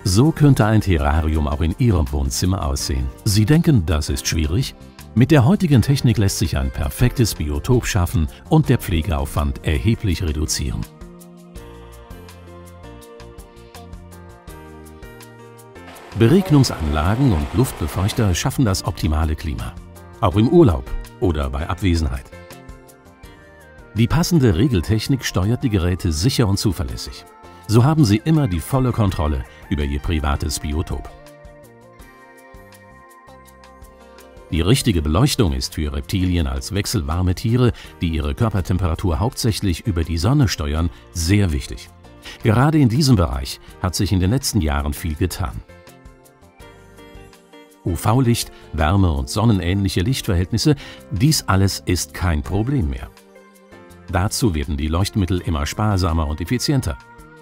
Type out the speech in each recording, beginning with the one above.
So könnte ein Terrarium auch in Ihrem Wohnzimmer aussehen. Sie denken, das ist schwierig? Mit der heutigen Technik lässt sich ein perfektes Biotop schaffen und der Pflegeaufwand erheblich reduzieren. Beregnungsanlagen und Luftbefeuchter schaffen das optimale Klima. Auch im Urlaub oder bei Abwesenheit. Die passende Regeltechnik steuert die Geräte sicher und zuverlässig. So haben Sie immer die volle Kontrolle über Ihr privates Biotop. Die richtige Beleuchtung ist für Reptilien als wechselwarme Tiere, die ihre Körpertemperatur hauptsächlich über die Sonne steuern, sehr wichtig. Gerade in diesem Bereich hat sich in den letzten Jahren viel getan. UV-Licht, Wärme und sonnenähnliche Lichtverhältnisse, dies alles ist kein Problem mehr. Dazu werden die Leuchtmittel immer sparsamer und effizienter.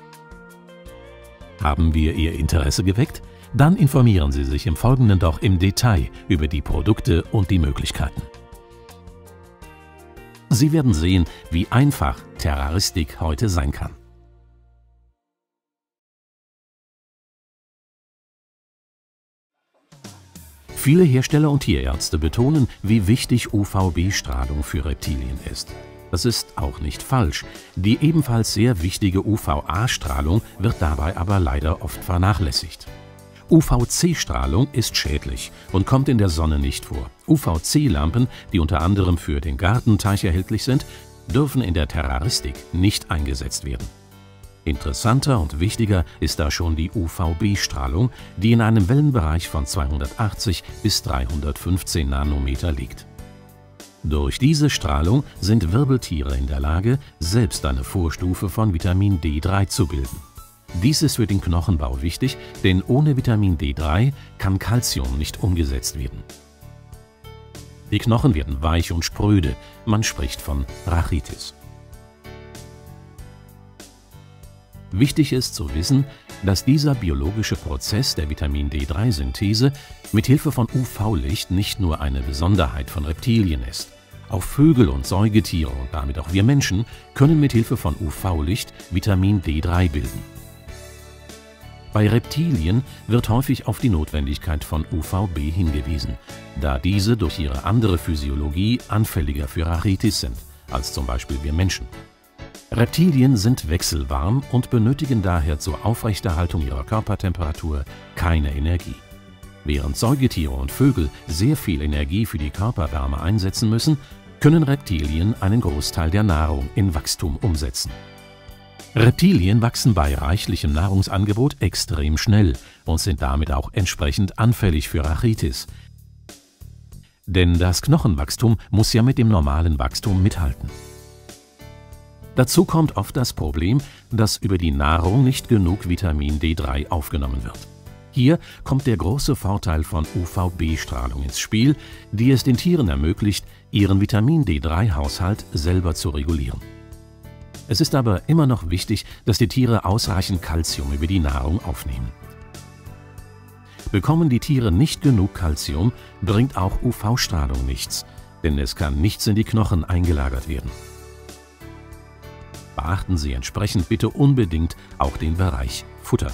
Haben wir Ihr Interesse geweckt? Dann informieren Sie sich im Folgenden doch im Detail über die Produkte und die Möglichkeiten. Sie werden sehen, wie einfach Terraristik heute sein kann. Viele Hersteller und Tierärzte betonen, wie wichtig UVB-Strahlung für Reptilien ist. Das ist auch nicht falsch. Die ebenfalls sehr wichtige UVA-Strahlung wird dabei aber leider oft vernachlässigt. UVC-Strahlung ist schädlich und kommt in der Sonne nicht vor. UVC-Lampen, die unter anderem für den Gartenteich erhältlich sind, dürfen in der Terraristik nicht eingesetzt werden. Interessanter und wichtiger ist da schon die UVB-Strahlung, die in einem Wellenbereich von 280 bis 315 Nanometer liegt. Durch diese Strahlung sind Wirbeltiere in der Lage, selbst eine Vorstufe von Vitamin D3 zu bilden. Dies ist für den Knochenbau wichtig, denn ohne Vitamin D3 kann Calcium nicht umgesetzt werden. Die Knochen werden weich und spröde, man spricht von Rachitis. Wichtig ist zu wissen, dass dieser biologische Prozess der Vitamin D3-Synthese mit Hilfe von UV-Licht nicht nur eine Besonderheit von Reptilien ist. Auch Vögel und Säugetiere und damit auch wir Menschen können mit Hilfe von UV-Licht Vitamin D3 bilden. Bei Reptilien wird häufig auf die Notwendigkeit von UVB hingewiesen, da diese durch ihre andere Physiologie anfälliger für Rachitis sind, als zum Beispiel wir Menschen. Reptilien sind wechselwarm und benötigen daher zur Aufrechterhaltung ihrer Körpertemperatur keine Energie. Während Säugetiere und Vögel sehr viel Energie für die Körperwärme einsetzen müssen, können Reptilien einen Großteil der Nahrung in Wachstum umsetzen. Reptilien wachsen bei reichlichem Nahrungsangebot extrem schnell und sind damit auch entsprechend anfällig für Rachitis. Denn das Knochenwachstum muss ja mit dem normalen Wachstum mithalten. Dazu kommt oft das Problem, dass über die Nahrung nicht genug Vitamin D3 aufgenommen wird. Hier kommt der große Vorteil von UVB-Strahlung ins Spiel, die es den Tieren ermöglicht, ihren Vitamin D3-Haushalt selber zu regulieren. Es ist aber immer noch wichtig, dass die Tiere ausreichend Calcium über die Nahrung aufnehmen. Bekommen die Tiere nicht genug Calcium, bringt auch UV-Strahlung nichts, denn es kann nichts in die Knochen eingelagert werden. Beachten Sie entsprechend bitte unbedingt auch den Bereich Futter.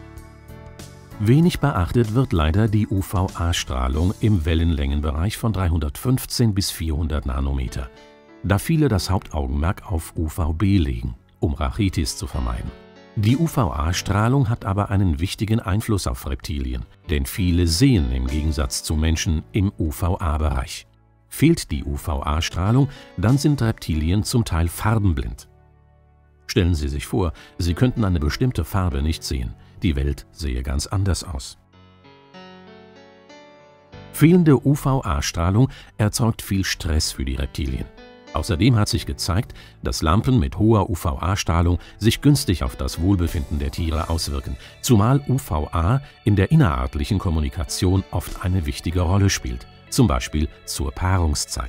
Wenig beachtet wird leider die UVA-Strahlung im Wellenlängenbereich von 315 bis 400 Nanometer, da viele das Hauptaugenmerk auf UVB legen, um Rachitis zu vermeiden. Die UVA-Strahlung hat aber einen wichtigen Einfluss auf Reptilien, denn viele sehen im Gegensatz zu Menschen im UVA-Bereich. Fehlt die UVA-Strahlung, dann sind Reptilien zum Teil farbenblind. Stellen Sie sich vor, Sie könnten eine bestimmte Farbe nicht sehen. Die Welt sähe ganz anders aus. Fehlende UVA-Strahlung erzeugt viel Stress für die Reptilien. Außerdem hat sich gezeigt, dass Lampen mit hoher UVA-Strahlung sich günstig auf das Wohlbefinden der Tiere auswirken, zumal UVA in der innerartlichen Kommunikation oft eine wichtige Rolle spielt, zum Beispiel zur Paarungszeit.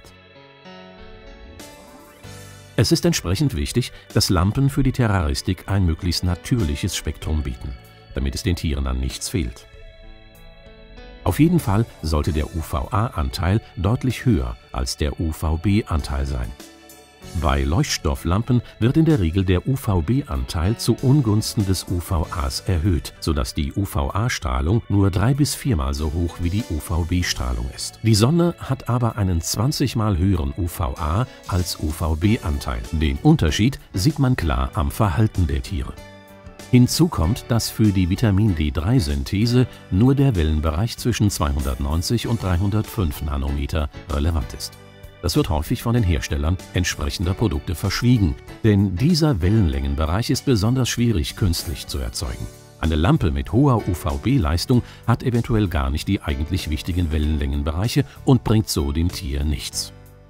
Es ist entsprechend wichtig, dass Lampen für die Terraristik ein möglichst natürliches Spektrum bieten, damit es den Tieren an nichts fehlt. Auf jeden Fall sollte der UVA-Anteil deutlich höher als der UVB-Anteil sein. Bei Leuchtstofflampen wird in der Regel der UVB-Anteil zu Ungunsten des UVAs erhöht, sodass die UVA-Strahlung nur 3- bis 4-mal so hoch wie die UVB-Strahlung ist. Die Sonne hat aber einen 20-mal höheren UVA als UVB-Anteil. Den Unterschied sieht man klar am Verhalten der Tiere. Hinzu kommt, dass für die Vitamin-D3-Synthese nur der Wellenbereich zwischen 290 und 305 Nanometer relevant ist. Das wird häufig von den Herstellern entsprechender Produkte verschwiegen, denn dieser Wellenlängenbereich ist besonders schwierig künstlich zu erzeugen. Eine Lampe mit hoher UVB-Leistung hat eventuell gar nicht die eigentlich wichtigen Wellenlängenbereiche und bringt so dem Tier nichts.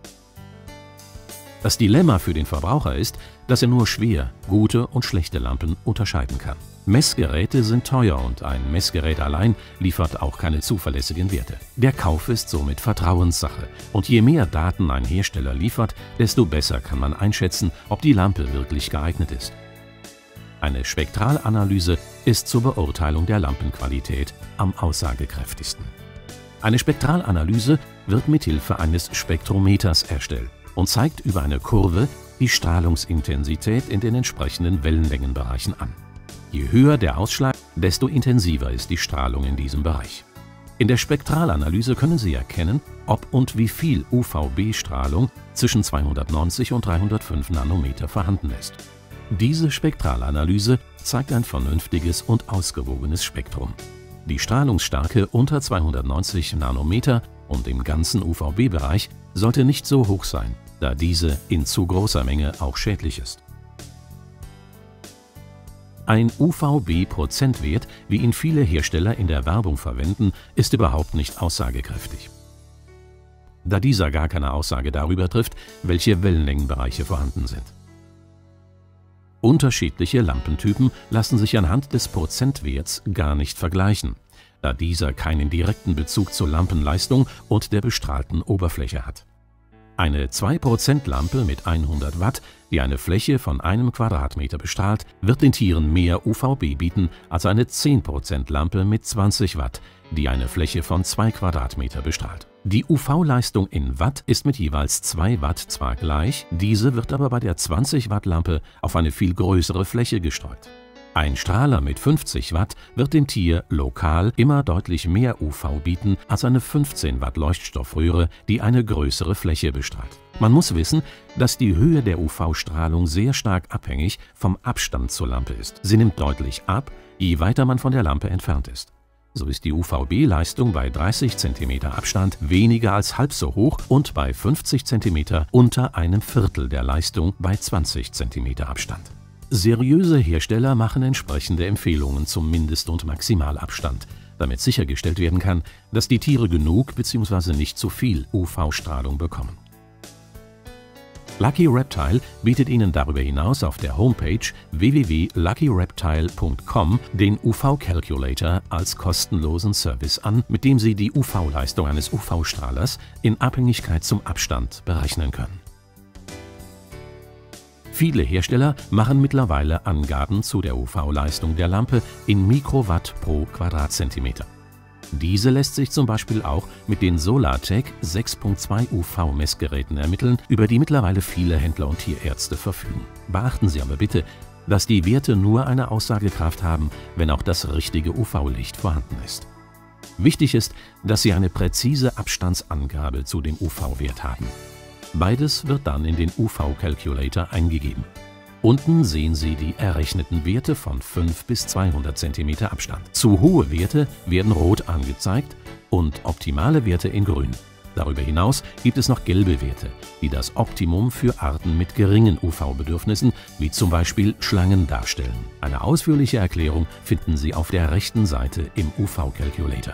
Das Dilemma für den Verbraucher ist, dass er nur schwer gute und schlechte Lampen unterscheiden kann. Messgeräte sind teuer und ein Messgerät allein liefert auch keine zuverlässigen Werte. Der Kauf ist somit Vertrauenssache und je mehr Daten ein Hersteller liefert, desto besser kann man einschätzen, ob die Lampe wirklich geeignet ist. Eine Spektralanalyse ist zur Beurteilung der Lampenqualität am aussagekräftigsten. Eine Spektralanalyse wird mithilfe eines Spektrometers erstellt und zeigt über eine Kurve die Strahlungsintensität in den entsprechenden Wellenlängenbereichen an. Je höher der Ausschlag, desto intensiver ist die Strahlung in diesem Bereich. In der Spektralanalyse können Sie erkennen, ob und wie viel UVB-Strahlung zwischen 290 und 305 Nanometer vorhanden ist. Diese Spektralanalyse zeigt ein vernünftiges und ausgewogenes Spektrum. Die Strahlungsstärke unter 290 Nanometer und im ganzen UVB-Bereich sollte nicht so hoch sein, da diese in zu großer Menge auch schädlich ist. Ein UVB-Prozentwert, wie ihn viele Hersteller in der Werbung verwenden, ist überhaupt nicht aussagekräftig, da dieser gar keine Aussage darüber trifft, welche Wellenlängenbereiche vorhanden sind. Unterschiedliche Lampentypen lassen sich anhand des Prozentwerts gar nicht vergleichen, da dieser keinen direkten Bezug zur Lampenleistung und der bestrahlten Oberfläche hat. Eine 2% Lampe mit 100 Watt, die eine Fläche von 1 Quadratmeter bestrahlt, wird den Tieren mehr UVB bieten als eine 10% Lampe mit 20 Watt, die eine Fläche von 2 Quadratmeter bestrahlt. Die UV-Leistung in Watt ist mit jeweils 2 Watt zwar gleich, diese wird aber bei der 20 Watt Lampe auf eine viel größere Fläche gestreut. Ein Strahler mit 50 Watt wird dem Tier lokal immer deutlich mehr UV bieten als eine 15 Watt Leuchtstoffröhre, die eine größere Fläche bestrahlt. Man muss wissen, dass die Höhe der UV-Strahlung sehr stark abhängig vom Abstand zur Lampe ist. Sie nimmt deutlich ab, je weiter man von der Lampe entfernt ist. So ist die UVB-Leistung bei 30 cm Abstand weniger als halb so hoch und bei 50 cm unter einem Viertel der Leistung bei 20 cm Abstand. Seriöse Hersteller machen entsprechende Empfehlungen zum Mindest- und Maximalabstand, damit sichergestellt werden kann, dass die Tiere genug bzw. nicht zu viel UV-Strahlung bekommen. Lucky Reptile bietet Ihnen darüber hinaus auf der Homepage www.luckyreptile.com den UV-Calculator als kostenlosen Service an, mit dem Sie die UV-Leistung eines UV-Strahlers in Abhängigkeit zum Abstand berechnen können. Viele Hersteller machen mittlerweile Angaben zu der UV-Leistung der Lampe in Mikrowatt pro Quadratzentimeter. Diese lässt sich zum Beispiel auch mit den Solartec 6.2 UV-Messgeräten ermitteln, über die mittlerweile viele Händler und Tierärzte verfügen. Beachten Sie aber bitte, dass die Werte nur eine Aussagekraft haben, wenn auch das richtige UV-Licht vorhanden ist. Wichtig ist, dass Sie eine präzise Abstandsangabe zu dem UV-Wert haben. Beides wird dann in den UV-Calculator eingegeben. Unten sehen Sie die errechneten Werte von 5 bis 200 cm Abstand. Zu hohe Werte werden rot angezeigt und optimale Werte in grün. Darüber hinaus gibt es noch gelbe Werte, die das Optimum für Arten mit geringen UV-Bedürfnissen, wie zum Beispiel Schlangen, darstellen. Eine ausführliche Erklärung finden Sie auf der rechten Seite im UV-Calculator.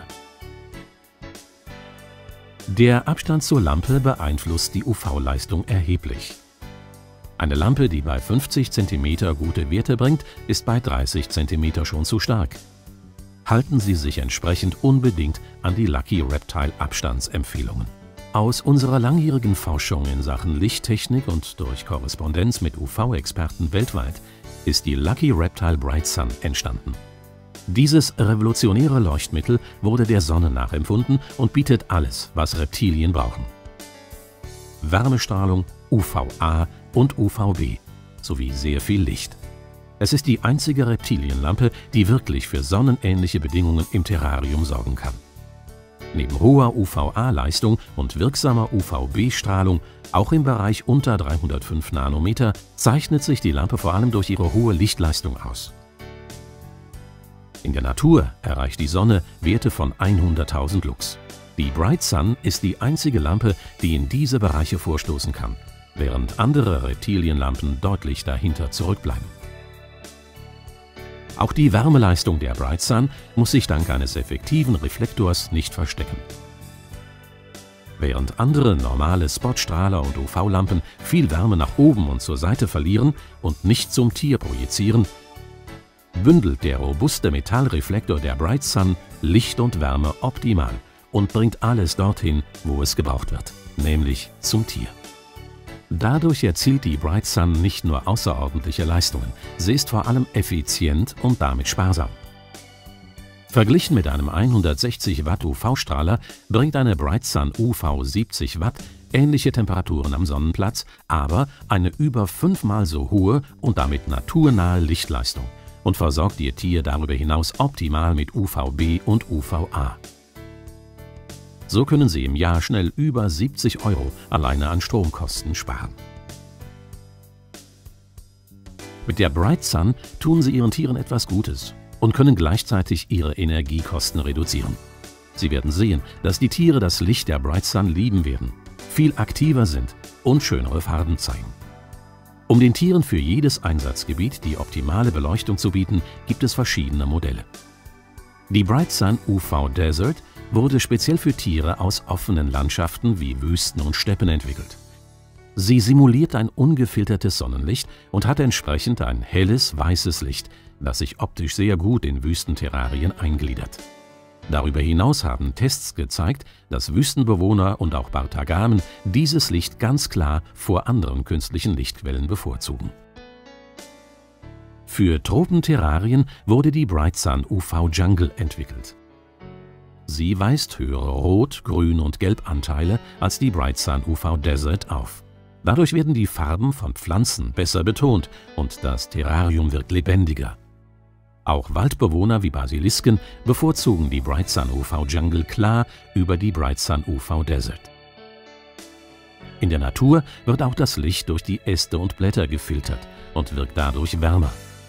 Der Abstand zur Lampe beeinflusst die UV-Leistung erheblich. Eine Lampe, die bei 50 cm gute Werte bringt, ist bei 30 cm schon zu stark. Halten Sie sich entsprechend unbedingt an die Lucky Reptile Abstandsempfehlungen. Aus unserer langjährigen Forschung in Sachen Lichttechnik und durch Korrespondenz mit UV-Experten weltweit ist die Lucky Reptile Bright Sun entstanden. Dieses revolutionäre Leuchtmittel wurde der Sonne nachempfunden und bietet alles, was Reptilien brauchen. Wärmestrahlung, UVA, und UVB sowie sehr viel Licht. Es ist die einzige Reptilienlampe, die wirklich für sonnenähnliche Bedingungen im Terrarium sorgen kann. Neben hoher UVA-Leistung und wirksamer UVB-Strahlung, auch im Bereich unter 305 Nanometer, zeichnet sich die Lampe vor allem durch ihre hohe Lichtleistung aus. In der Natur erreicht die Sonne Werte von 100.000 Lux. Die Bright Sun ist die einzige Lampe, die in diese Bereiche vorstoßen kann, während andere Reptilienlampen deutlich dahinter zurückbleiben. Auch die Wärmeleistung der Bright Sun muss sich dank eines effektiven Reflektors nicht verstecken. Während andere normale Spotstrahler und UV-Lampen viel Wärme nach oben und zur Seite verlieren und nicht zum Tier projizieren, bündelt der robuste Metallreflektor der Bright Sun Licht und Wärme optimal und bringt alles dorthin, wo es gebraucht wird, nämlich zum Tier. Dadurch erzielt die Bright Sun nicht nur außerordentliche Leistungen, sie ist vor allem effizient und damit sparsam. Verglichen mit einem 160 Watt UV-Strahler bringt eine Bright Sun UV 70 Watt ähnliche Temperaturen am Sonnenplatz, aber eine über 5-mal so hohe und damit naturnahe Lichtleistung und versorgt Ihr Tier darüber hinaus optimal mit UVB und UVA. So können Sie im Jahr schnell über 70 € alleine an Stromkosten sparen. Mit der Bright Sun tun Sie Ihren Tieren etwas Gutes und können gleichzeitig ihre Energiekosten reduzieren. Sie werden sehen, dass die Tiere das Licht der Bright Sun lieben werden, viel aktiver sind und schönere Farben zeigen. Um den Tieren für jedes Einsatzgebiet die optimale Beleuchtung zu bieten, gibt es verschiedene Modelle. Die Bright Sun UV Desert wurde speziell für Tiere aus offenen Landschaften wie Wüsten und Steppen entwickelt. Sie simuliert ein ungefiltertes Sonnenlicht und hat entsprechend ein helles, weißes Licht, das sich optisch sehr gut in Wüstenterrarien eingliedert. Darüber hinaus haben Tests gezeigt, dass Wüstenbewohner und auch Bartagamen dieses Licht ganz klar vor anderen künstlichen Lichtquellen bevorzugen. Für Tropenterrarien wurde die Bright Sun UV Jungle entwickelt. Sie weist höhere Rot-, Grün- und Gelbanteile als die Bright Sun UV Desert auf. Dadurch werden die Farben von Pflanzen besser betont und das Terrarium wirkt lebendiger. Auch Waldbewohner wie Basilisken bevorzugen die Bright Sun UV Jungle klar über die Bright Sun UV Desert. In der Natur wird auch das Licht durch die Äste und Blätter gefiltert und wirkt dadurch wärmer.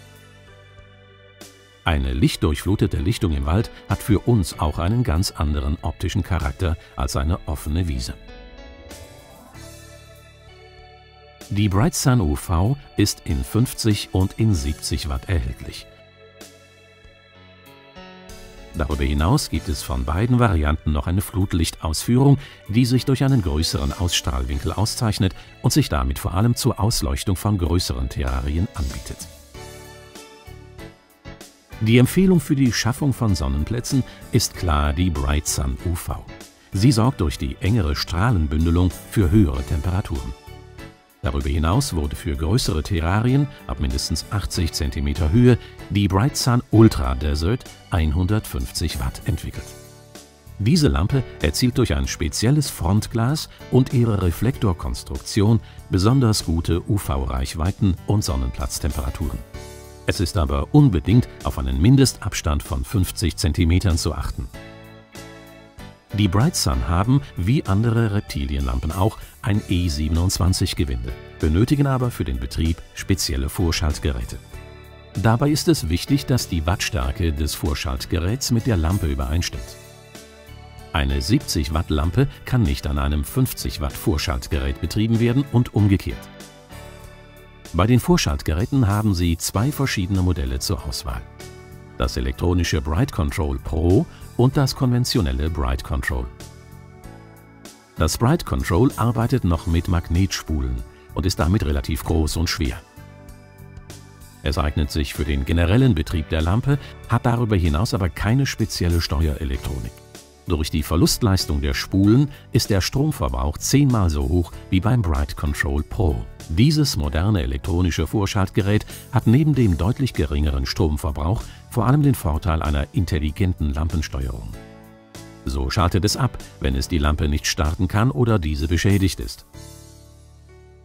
Eine lichtdurchflutete Lichtung im Wald hat für uns auch einen ganz anderen optischen Charakter als eine offene Wiese. Die Bright Sun UV ist in 50 und in 70 Watt erhältlich. Darüber hinaus gibt es von beiden Varianten noch eine Flutlichtausführung, die sich durch einen größeren Ausstrahlwinkel auszeichnet und sich damit vor allem zur Ausleuchtung von größeren Terrarien anbietet. Die Empfehlung für die Schaffung von Sonnenplätzen ist klar die Bright Sun UV. Sie sorgt durch die engere Strahlenbündelung für höhere Temperaturen. Darüber hinaus wurde für größere Terrarien ab mindestens 80 cm Höhe die Bright Sun Ultra Desert 150 Watt entwickelt. Diese Lampe erzielt durch ein spezielles Frontglas und ihre Reflektorkonstruktion besonders gute UV-Reichweiten und Sonnenplatztemperaturen. Es ist aber unbedingt auf einen Mindestabstand von 50 cm zu achten. Die Bright Sun haben, wie andere Reptilienlampen auch, ein E27-Gewinde, benötigen aber für den Betrieb spezielle Vorschaltgeräte. Dabei ist es wichtig, dass die Wattstärke des Vorschaltgeräts mit der Lampe übereinstimmt. Eine 70 Watt Lampe kann nicht an einem 50 Watt Vorschaltgerät betrieben werden und umgekehrt. Bei den Vorschaltgeräten haben Sie zwei verschiedene Modelle zur Auswahl: das elektronische Bright Control Pro und das konventionelle Bright Control. Das Bright Control arbeitet noch mit Magnetspulen und ist damit relativ groß und schwer. Es eignet sich für den generellen Betrieb der Lampe, hat darüber hinaus aber keine spezielle Steuerelektronik. Durch die Verlustleistung der Spulen ist der Stromverbrauch 10-mal so hoch wie beim Bright Control Pro. Dieses moderne elektronische Vorschaltgerät hat neben dem deutlich geringeren Stromverbrauch vor allem den Vorteil einer intelligenten Lampensteuerung. So schaltet es ab, wenn es die Lampe nicht starten kann oder diese beschädigt ist.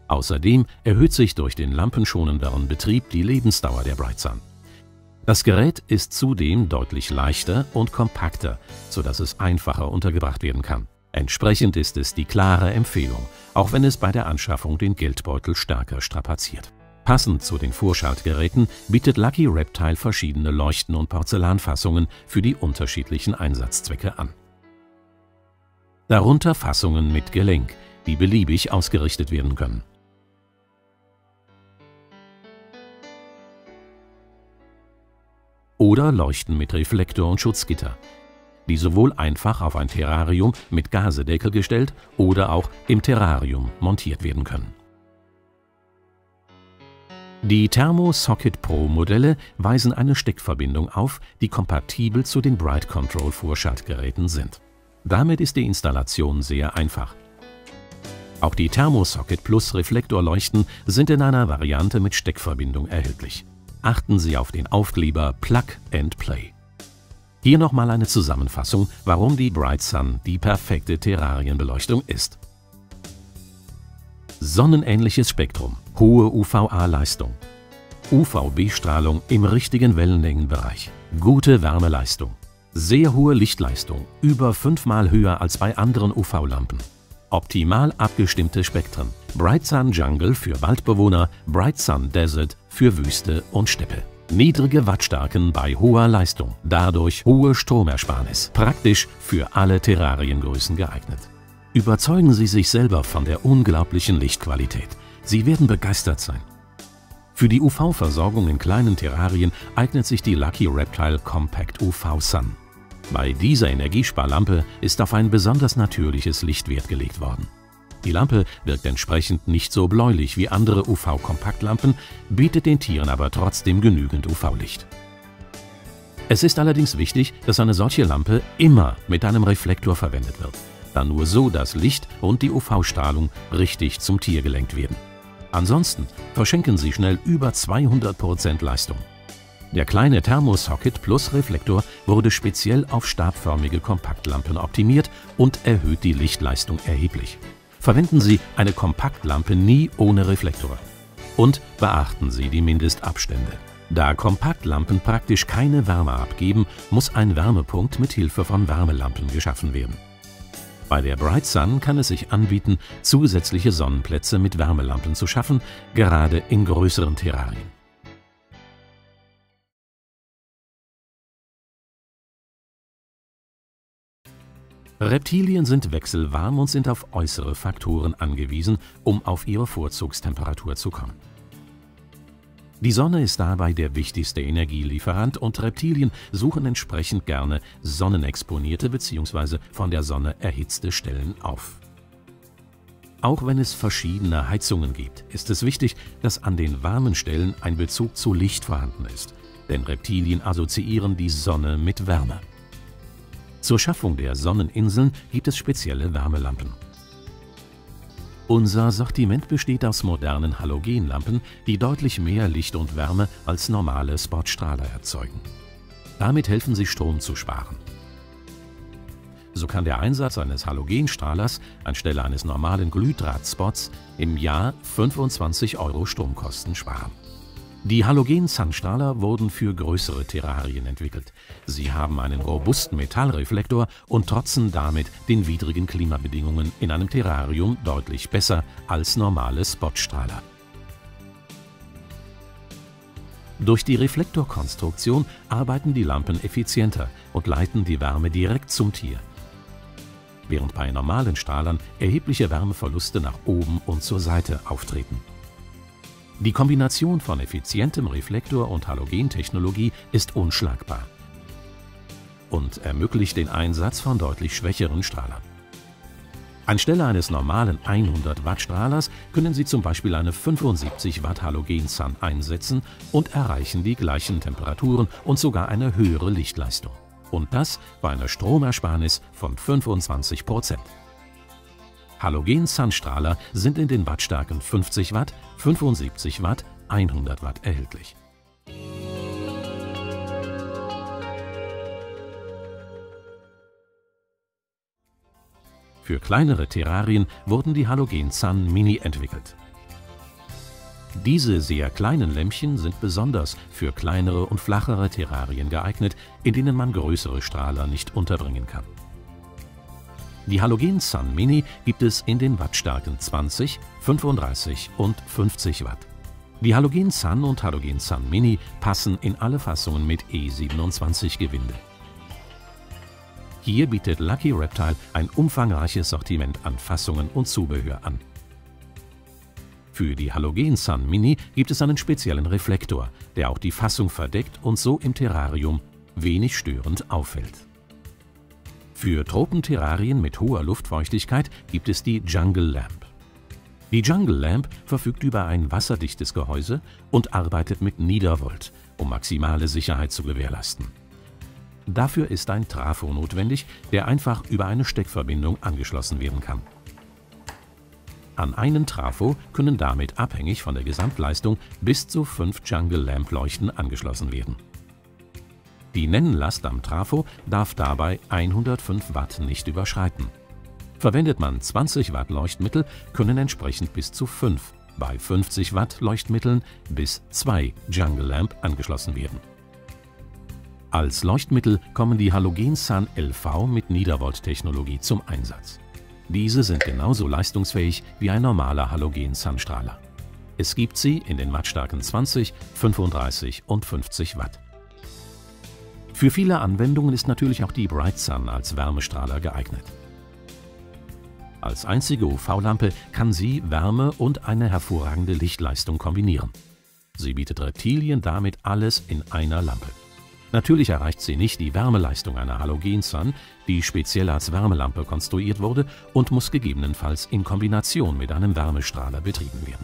Außerdem erhöht sich durch den lampenschonenderen Betrieb die Lebensdauer der BrightSun. Das Gerät ist zudem deutlich leichter und kompakter, sodass es einfacher untergebracht werden kann. Entsprechend ist es die klare Empfehlung, auch wenn es bei der Anschaffung den Geldbeutel stärker strapaziert. Passend zu den Vorschaltgeräten bietet Lucky Reptile verschiedene Leuchten- und Porzellanfassungen für die unterschiedlichen Einsatzzwecke an. Darunter Fassungen mit Gelenk, die beliebig ausgerichtet werden können. Oder Leuchten mit Reflektor und Schutzgitter, die sowohl einfach auf ein Terrarium mit Gasedeckel gestellt oder auch im Terrarium montiert werden können. Die Thermo Socket Pro Modelle weisen eine Steckverbindung auf, die kompatibel zu den Bright Control Vorschaltgeräten sind. Damit ist die Installation sehr einfach. Auch die Thermo Socket Plus Reflektorleuchten sind in einer Variante mit Steckverbindung erhältlich. Achten Sie auf den Aufkleber Plug and Play. Hier nochmal eine Zusammenfassung, warum die BrightSun die perfekte Terrarienbeleuchtung ist. Sonnenähnliches Spektrum, hohe UVA-Leistung, UVB-Strahlung im richtigen Wellenlängenbereich, gute Wärmeleistung, sehr hohe Lichtleistung, über 5-mal höher als bei anderen UV-Lampen. Optimal abgestimmte Spektren. BrightSun Jungle für Waldbewohner, BrightSun Desert für Wüste und Steppe. Niedrige Wattstärken bei hoher Leistung, dadurch hohe Stromersparnis. Praktisch für alle Terrariengrößen geeignet. Überzeugen Sie sich selber von der unglaublichen Lichtqualität. Sie werden begeistert sein. Für die UV-Versorgung in kleinen Terrarien eignet sich die Lucky Reptile Compact UV Sun. Bei dieser Energiesparlampe ist auf ein besonders natürliches Licht Wert gelegt worden. Die Lampe wirkt entsprechend nicht so bläulich wie andere UV-Kompaktlampen, bietet den Tieren aber trotzdem genügend UV-Licht. Es ist allerdings wichtig, dass eine solche Lampe immer mit einem Reflektor verwendet wird, da nur so das Licht und die UV-Strahlung richtig zum Tier gelenkt werden. Ansonsten verschenken Sie schnell über 200% Leistung. Der kleine Thermo Socket Plus Reflektor wurde speziell auf stabförmige Kompaktlampen optimiert und erhöht die Lichtleistung erheblich. Verwenden Sie eine Kompaktlampe nie ohne Reflektor. Und beachten Sie die Mindestabstände. Da Kompaktlampen praktisch keine Wärme abgeben, muss ein Wärmepunkt mit Hilfe von Wärmelampen geschaffen werden. Bei der BrightSun kann es sich anbieten, zusätzliche Sonnenplätze mit Wärmelampen zu schaffen, gerade in größeren Terrarien. Reptilien sind wechselwarm und sind auf äußere Faktoren angewiesen, um auf ihre Vorzugstemperatur zu kommen. Die Sonne ist dabei der wichtigste Energielieferant und Reptilien suchen entsprechend gerne sonnenexponierte bzw. von der Sonne erhitzte Stellen auf. Auch wenn es verschiedene Heizungen gibt, ist es wichtig, dass an den warmen Stellen ein Bezug zu Licht vorhanden ist, denn Reptilien assoziieren die Sonne mit Wärme. Zur Schaffung der Sonneninseln gibt es spezielle Wärmelampen. Unser Sortiment besteht aus modernen Halogenlampen, die deutlich mehr Licht und Wärme als normale Spotstrahler erzeugen. Damit helfen sie Strom zu sparen. So kann der Einsatz eines Halogenstrahlers anstelle eines normalen Glühdrahtspots im Jahr 25 € Stromkosten sparen. Die Halogen-Sunstrahler wurden für größere Terrarien entwickelt. Sie haben einen robusten Metallreflektor und trotzen damit den widrigen Klimabedingungen in einem Terrarium deutlich besser als normale Spotstrahler. Durch die Reflektorkonstruktion arbeiten die Lampen effizienter und leiten die Wärme direkt zum Tier, während bei normalen Strahlern erhebliche Wärmeverluste nach oben und zur Seite auftreten. Die Kombination von effizientem Reflektor und Halogentechnologie ist unschlagbar und ermöglicht den Einsatz von deutlich schwächeren Strahlern. Anstelle eines normalen 100 Watt Strahlers können Sie zum Beispiel eine 75 Watt Halogen-Sun einsetzen und erreichen die gleichen Temperaturen und sogar eine höhere Lichtleistung. Und das bei einer Stromersparnis von 25%. Halogen-Sunstrahler sind in den Wattstärken 50 Watt, 75 Watt, 100 Watt erhältlich. Für kleinere Terrarien wurden die Halogen Sun Mini entwickelt. Diese sehr kleinen Lämpchen sind besonders für kleinere und flachere Terrarien geeignet, in denen man größere Strahler nicht unterbringen kann. Die Halogen Sun Mini gibt es in den Wattstärken 20, 35 und 50 Watt. Die Halogen Sun und Halogen Sun Mini passen in alle Fassungen mit E27 Gewinde. Hier bietet Lucky Reptile ein umfangreiches Sortiment an Fassungen und Zubehör an. Für die Halogen Sun Mini gibt es einen speziellen Reflektor, der auch die Fassung verdeckt und so im Terrarium wenig störend auffällt. Für Tropenterrarien mit hoher Luftfeuchtigkeit gibt es die Jungle Lamp. Die Jungle Lamp verfügt über ein wasserdichtes Gehäuse und arbeitet mit Niedervolt, um maximale Sicherheit zu gewährleisten. Dafür ist ein Trafo notwendig, der einfach über eine Steckverbindung angeschlossen werden kann. An einen Trafo können damit abhängig von der Gesamtleistung bis zu 5 Jungle Lamp Leuchten angeschlossen werden. Die Nennlast am Trafo darf dabei 105 Watt nicht überschreiten. Verwendet man 20 Watt Leuchtmittel, können entsprechend bis zu 5, bei 50 Watt Leuchtmitteln bis 2 Jungle Lamp angeschlossen werden. Als Leuchtmittel kommen die Halogen Sun LV mit Niedervolt-Technologie zum Einsatz. Diese sind genauso leistungsfähig wie ein normaler Halogen Sun Strahler. Es gibt sie in den Wattstärken 20, 35 und 50 Watt. Für viele Anwendungen ist natürlich auch die Bright Sun als Wärmestrahler geeignet. Als einzige UV-Lampe kann sie Wärme und eine hervorragende Lichtleistung kombinieren. Sie bietet Reptilien damit alles in einer Lampe. Natürlich erreicht sie nicht die Wärmeleistung einer Halogen Sun, die speziell als Wärmelampe konstruiert wurde und muss gegebenenfalls in Kombination mit einem Wärmestrahler betrieben werden.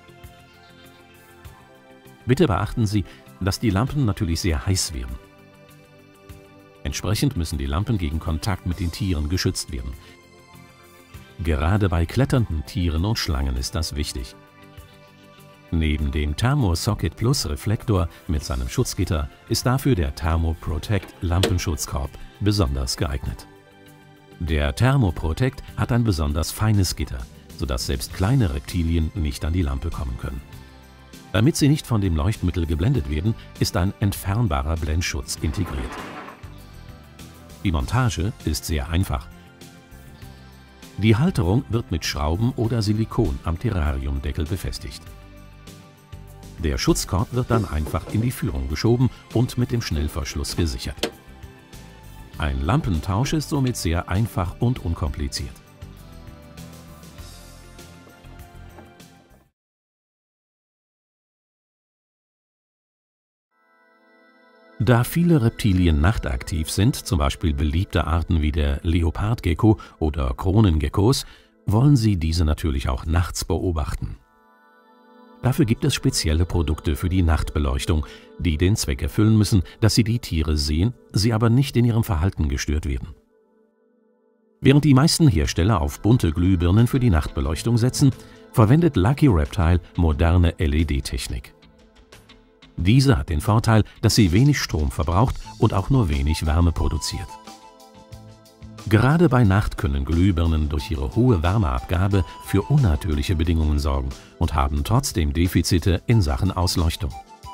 Bitte beachten Sie, dass die Lampen natürlich sehr heiß werden. Entsprechend müssen die Lampen gegen Kontakt mit den Tieren geschützt werden. Gerade bei kletternden Tieren und Schlangen ist das wichtig. Neben dem Thermo Socket Plus Reflektor mit seinem Schutzgitter ist dafür der Thermo Protect Lampenschutzkorb besonders geeignet. Der Thermo Protect hat ein besonders feines Gitter, sodass selbst kleine Reptilien nicht an die Lampe kommen können. Damit sie nicht von dem Leuchtmittel geblendet werden, ist ein entfernbarer Blendschutz integriert. Die Montage ist sehr einfach. Die Halterung wird mit Schrauben oder Silikon am Terrariumdeckel befestigt. Der Schutzkorb wird dann einfach in die Führung geschoben und mit dem Schnellverschluss gesichert. Ein Lampentausch ist somit sehr einfach und unkompliziert. Da viele Reptilien nachtaktiv sind, zum Beispiel beliebte Arten wie der Leopardgecko oder Kronengeckos, wollen Sie diese natürlich auch nachts beobachten. Dafür gibt es spezielle Produkte für die Nachtbeleuchtung, die den Zweck erfüllen müssen, dass Sie die Tiere sehen, sie aber nicht in ihrem Verhalten gestört werden. Während die meisten Hersteller auf bunte Glühbirnen für die Nachtbeleuchtung setzen, verwendet Lucky Reptile moderne LED-Technik. Diese hat den Vorteil, dass sie wenig Strom verbraucht und auch nur wenig Wärme produziert. Gerade bei Nacht können Glühbirnen durch ihre hohe Wärmeabgabe für unnatürliche Bedingungen sorgen und haben trotzdem Defizite in Sachen Ausleuchtung.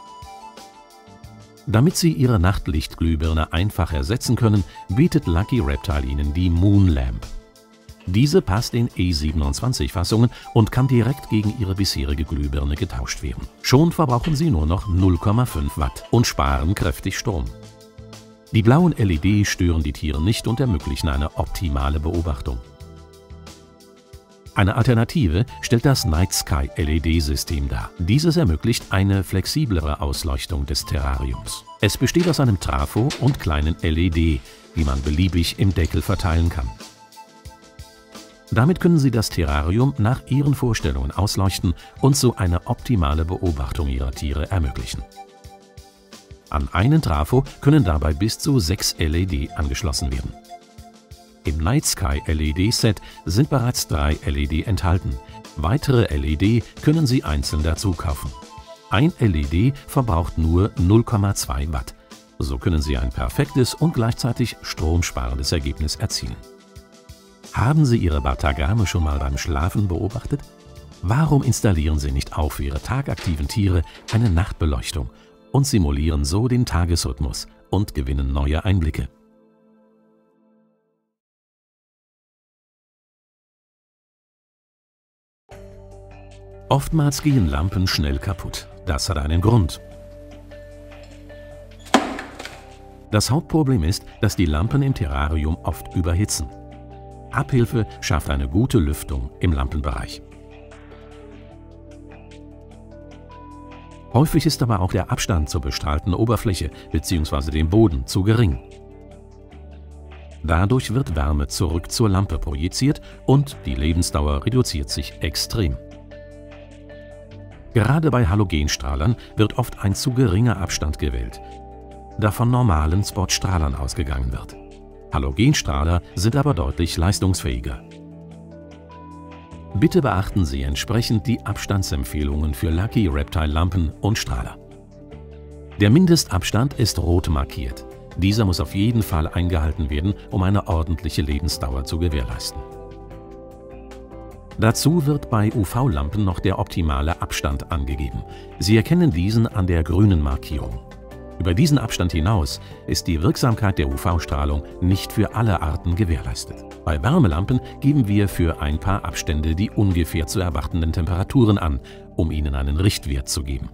Damit Sie Ihre Nachtlichtglühbirne einfach ersetzen können, bietet Lucky Reptile Ihnen die Moon Lamp. Diese passt in E27-Fassungen und kann direkt gegen Ihre bisherige Glühbirne getauscht werden. Schon verbrauchen Sie nur noch 0,5 Watt und sparen kräftig Strom. Die blauen LEDs stören die Tiere nicht und ermöglichen eine optimale Beobachtung. Eine Alternative stellt das Night Sky LED-System dar. Dieses ermöglicht eine flexiblere Ausleuchtung des Terrariums. Es besteht aus einem Trafo und kleinen LED, die man beliebig im Deckel verteilen kann. Damit können Sie das Terrarium nach Ihren Vorstellungen ausleuchten und so eine optimale Beobachtung Ihrer Tiere ermöglichen. An einen Trafo können dabei bis zu 6 LED angeschlossen werden. Im Night Sky LED-Set sind bereits 3 LED enthalten. Weitere LED können Sie einzeln dazu kaufen. Ein LED verbraucht nur 0,2 Watt. So können Sie ein perfektes und gleichzeitig stromsparendes Ergebnis erzielen. Haben Sie Ihre Batagame schon mal beim Schlafen beobachtet? Warum installieren Sie nicht auch für Ihre tagaktiven Tiere eine Nachtbeleuchtung und simulieren so den Tagesrhythmus und gewinnen neue Einblicke? Oftmals gehen Lampen schnell kaputt. Das hat einen Grund. Das Hauptproblem ist, dass die Lampen im Terrarium oft überhitzen. Abhilfe schafft eine gute Lüftung im Lampenbereich. Häufig ist aber auch der Abstand zur bestrahlten Oberfläche bzw. dem Boden zu gering. Dadurch wird Wärme zurück zur Lampe projiziert und die Lebensdauer reduziert sich extrem. Gerade bei Halogenstrahlern wird oft ein zu geringer Abstand gewählt, da von normalen Spotstrahlern ausgegangen wird. Halogenstrahler sind aber deutlich leistungsfähiger. Bitte beachten Sie entsprechend die Abstandsempfehlungen für Lucky Reptile Lampen und Strahler. Der Mindestabstand ist rot markiert. Dieser muss auf jeden Fall eingehalten werden, um eine ordentliche Lebensdauer zu gewährleisten. Dazu wird bei UV-Lampen noch der optimale Abstand angegeben. Sie erkennen diesen an der grünen Markierung. Über diesen Abstand hinaus ist die Wirksamkeit der UV-Strahlung nicht für alle Arten gewährleistet. Bei Wärmelampen geben wir für ein paar Abstände die ungefähr zu erwartenden Temperaturen an, um Ihnen einen Richtwert zu geben.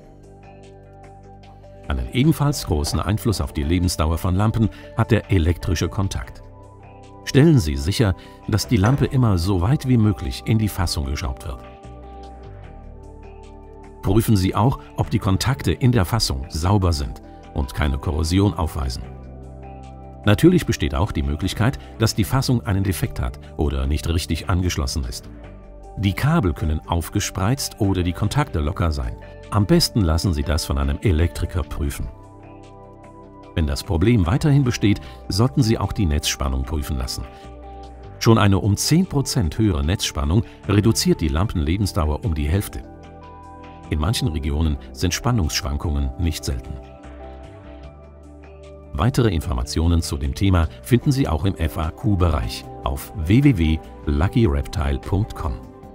Einen ebenfalls großen Einfluss auf die Lebensdauer von Lampen hat der elektrische Kontakt. Stellen Sie sicher, dass die Lampe immer so weit wie möglich in die Fassung geschraubt wird. Prüfen Sie auch, ob die Kontakte in der Fassung sauber sind und keine Korrosion aufweisen. Natürlich besteht auch die Möglichkeit, dass die Fassung einen Defekt hat oder nicht richtig angeschlossen ist. Die Kabel können aufgespreizt oder die Kontakte locker sein. Am besten lassen Sie das von einem Elektriker prüfen. Wenn das Problem weiterhin besteht, sollten Sie auch die Netzspannung prüfen lassen. Schon eine um 10% höhere Netzspannung reduziert die Lampenlebensdauer um die Hälfte. In manchen Regionen sind Spannungsschwankungen nicht selten. Weitere Informationen zu dem Thema finden Sie auch im FAQ-Bereich auf www.luckyreptile.com.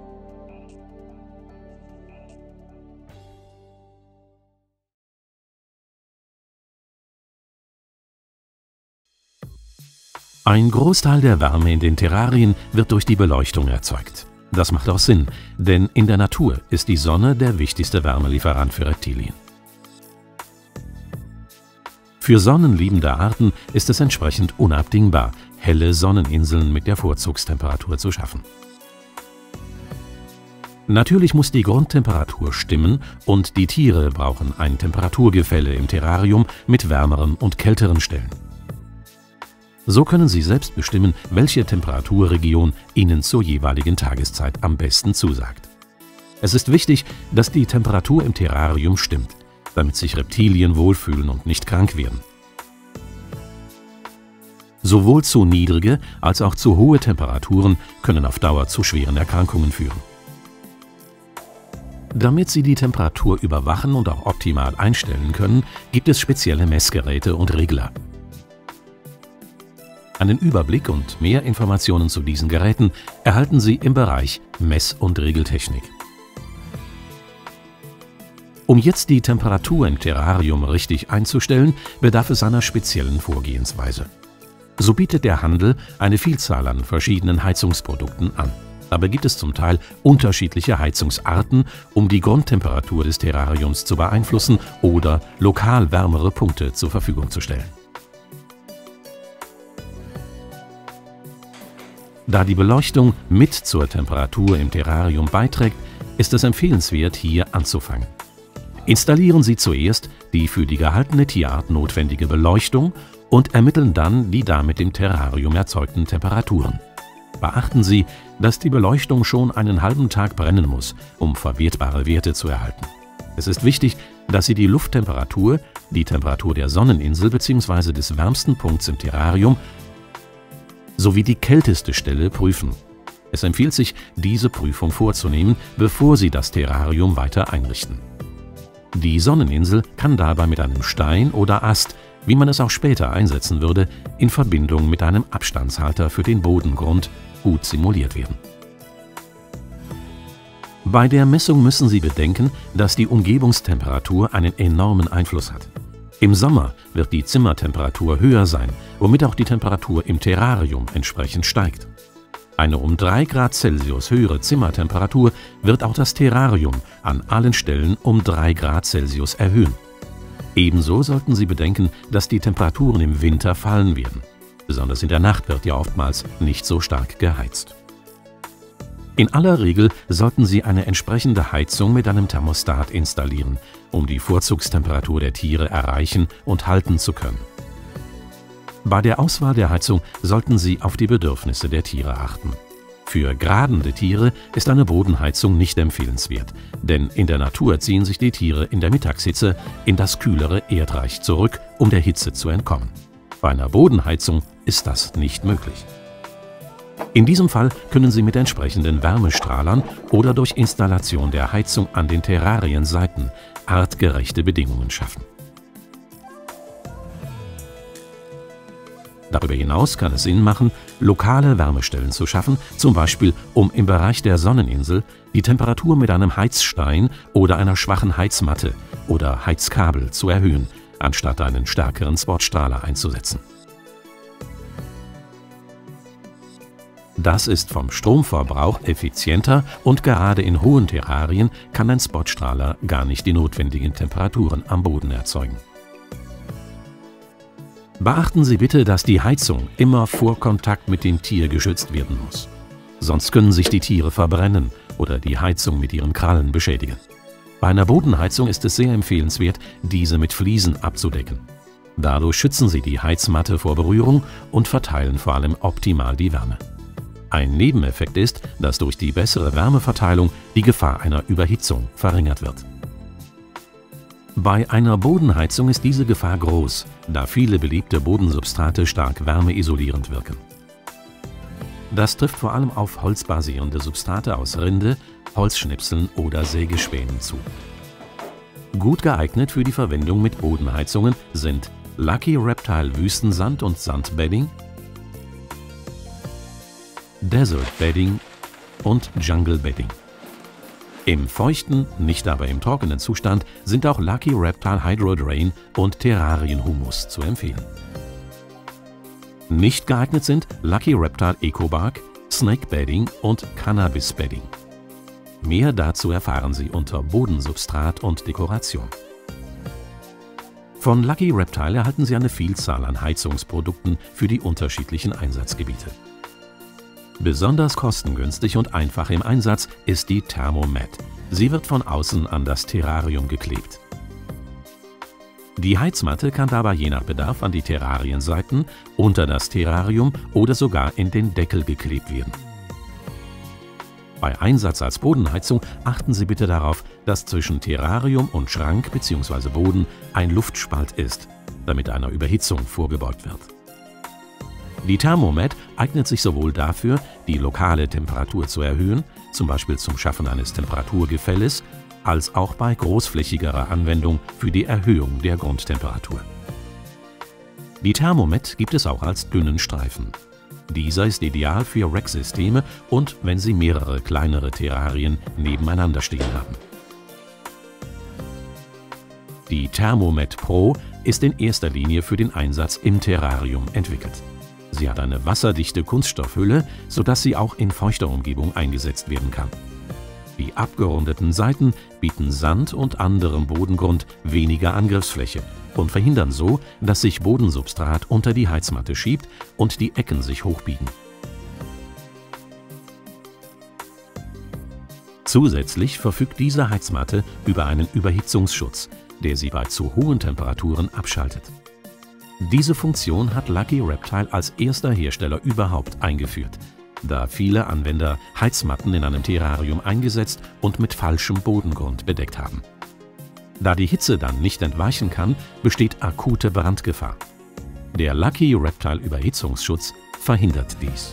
Ein Großteil der Wärme in den Terrarien wird durch die Beleuchtung erzeugt. Das macht auch Sinn, denn in der Natur ist die Sonne der wichtigste Wärmelieferant für Reptilien. Für sonnenliebende Arten ist es entsprechend unabdingbar, helle Sonneninseln mit der Vorzugstemperatur zu schaffen. Natürlich muss die Grundtemperatur stimmen und die Tiere brauchen ein Temperaturgefälle im Terrarium mit wärmeren und kälteren Stellen. So können Sie selbst bestimmen, welche Temperaturregion Ihnen zur jeweiligen Tageszeit am besten zusagt. Es ist wichtig, dass die Temperatur im Terrarium stimmt, damit sich Reptilien wohlfühlen und nicht krank werden. Sowohl zu niedrige als auch zu hohe Temperaturen können auf Dauer zu schweren Erkrankungen führen. Damit Sie die Temperatur überwachen und auch optimal einstellen können, gibt es spezielle Messgeräte und Regler. Einen Überblick und mehr Informationen zu diesen Geräten erhalten Sie im Bereich Mess- und Regeltechnik. Um jetzt die Temperatur im Terrarium richtig einzustellen, bedarf es einer speziellen Vorgehensweise. So bietet der Handel eine Vielzahl an verschiedenen Heizungsprodukten an. Dabei gibt es zum Teil unterschiedliche Heizungsarten, um die Grundtemperatur des Terrariums zu beeinflussen oder lokal wärmere Punkte zur Verfügung zu stellen. Da die Beleuchtung mit zur Temperatur im Terrarium beiträgt, ist es empfehlenswert, hier anzufangen. Installieren Sie zuerst die für die gehaltene Tierart notwendige Beleuchtung und ermitteln dann die damit im Terrarium erzeugten Temperaturen. Beachten Sie, dass die Beleuchtung schon einen halben Tag brennen muss, um verwertbare Werte zu erhalten. Es ist wichtig, dass Sie die Lufttemperatur, die Temperatur der Sonneninsel bzw. des wärmsten Punkts im Terrarium sowie die kälteste Stelle prüfen. Es empfiehlt sich, diese Prüfung vorzunehmen, bevor Sie das Terrarium weiter einrichten. Die Sonneninsel kann dabei mit einem Stein oder Ast, wie man es auch später einsetzen würde, in Verbindung mit einem Abstandshalter für den Bodengrund gut simuliert werden. Bei der Messung müssen Sie bedenken, dass die Umgebungstemperatur einen enormen Einfluss hat. Im Sommer wird die Zimmertemperatur höher sein, womit auch die Temperatur im Terrarium entsprechend steigt. Eine um 3 Grad Celsius höhere Zimmertemperatur wird auch das Terrarium an allen Stellen um 3 Grad Celsius erhöhen. Ebenso sollten Sie bedenken, dass die Temperaturen im Winter fallen werden. Besonders in der Nacht wird ja oftmals nicht so stark geheizt. In aller Regel sollten Sie eine entsprechende Heizung mit einem Thermostat installieren, um die Vorzugstemperatur der Tiere erreichen und halten zu können. Bei der Auswahl der Heizung sollten Sie auf die Bedürfnisse der Tiere achten. Für gradende Tiere ist eine Bodenheizung nicht empfehlenswert, denn in der Natur ziehen sich die Tiere in der Mittagshitze in das kühlere Erdreich zurück, um der Hitze zu entkommen. Bei einer Bodenheizung ist das nicht möglich. In diesem Fall können Sie mit entsprechenden Wärmestrahlern oder durch Installation der Heizung an den Terrarienseiten artgerechte Bedingungen schaffen. Darüber hinaus kann es Sinn machen, lokale Wärmestellen zu schaffen, zum Beispiel um im Bereich der Sonneninsel die Temperatur mit einem Heizstein oder einer schwachen Heizmatte oder Heizkabel zu erhöhen, anstatt einen stärkeren Spotstrahler einzusetzen. Das ist vom Stromverbrauch effizienter und gerade in hohen Terrarien kann ein Spotstrahler gar nicht die notwendigen Temperaturen am Boden erzeugen. Beachten Sie bitte, dass die Heizung immer vor Kontakt mit dem Tier geschützt werden muss. Sonst können sich die Tiere verbrennen oder die Heizung mit ihren Krallen beschädigen. Bei einer Bodenheizung ist es sehr empfehlenswert, diese mit Fliesen abzudecken. Dadurch schützen Sie die Heizmatte vor Berührung und verteilen vor allem optimal die Wärme. Ein Nebeneffekt ist, dass durch die bessere Wärmeverteilung die Gefahr einer Überhitzung verringert wird. Bei einer Bodenheizung ist diese Gefahr groß, da viele beliebte Bodensubstrate stark wärmeisolierend wirken. Das trifft vor allem auf holzbasierende Substrate aus Rinde, Holzschnipseln oder Sägespänen zu. Gut geeignet für die Verwendung mit Bodenheizungen sind Lucky Reptile Wüstensand und Sandbedding, Desert Bedding und Jungle Bedding. Im feuchten, nicht aber im trockenen Zustand sind auch Lucky Reptile Hydro Drain und Terrarienhumus zu empfehlen. Nicht geeignet sind Lucky Reptile Ecobark, Snake Bedding und Cannabis Bedding. Mehr dazu erfahren Sie unter Bodensubstrat und Dekoration. Von Lucky Reptile erhalten Sie eine Vielzahl an Heizungsprodukten für die unterschiedlichen Einsatzgebiete. Besonders kostengünstig und einfach im Einsatz ist die Thermomat. Sie wird von außen an das Terrarium geklebt. Die Heizmatte kann dabei je nach Bedarf an die Terrarienseiten, unter das Terrarium oder sogar in den Deckel geklebt werden. Bei Einsatz als Bodenheizung achten Sie bitte darauf, dass zwischen Terrarium und Schrank bzw. Boden ein Luftspalt ist, damit einer Überhitzung vorgebeugt wird. Die Thermomat eignet sich sowohl dafür, die lokale Temperatur zu erhöhen, zum Beispiel zum Schaffen eines Temperaturgefälles, als auch bei großflächigerer Anwendung für die Erhöhung der Grundtemperatur. Die Thermomat gibt es auch als dünnen Streifen. Dieser ist ideal für Racksysteme und wenn Sie mehrere kleinere Terrarien nebeneinander stehen haben. Die Thermomat Pro ist in erster Linie für den Einsatz im Terrarium entwickelt. Sie hat eine wasserdichte Kunststoffhülle, sodass sie auch in feuchter Umgebung eingesetzt werden kann. Die abgerundeten Seiten bieten Sand und anderem Bodengrund weniger Angriffsfläche und verhindern so, dass sich Bodensubstrat unter die Heizmatte schiebt und die Ecken sich hochbiegen. Zusätzlich verfügt diese Heizmatte über einen Überhitzungsschutz, der sie bei zu hohen Temperaturen abschaltet. Diese Funktion hat Lucky Reptile als erster Hersteller überhaupt eingeführt, da viele Anwender Heizmatten in einem Terrarium eingesetzt und mit falschem Bodengrund bedeckt haben. Da die Hitze dann nicht entweichen kann, besteht akute Brandgefahr. Der Lucky Reptile Überhitzungsschutz verhindert dies.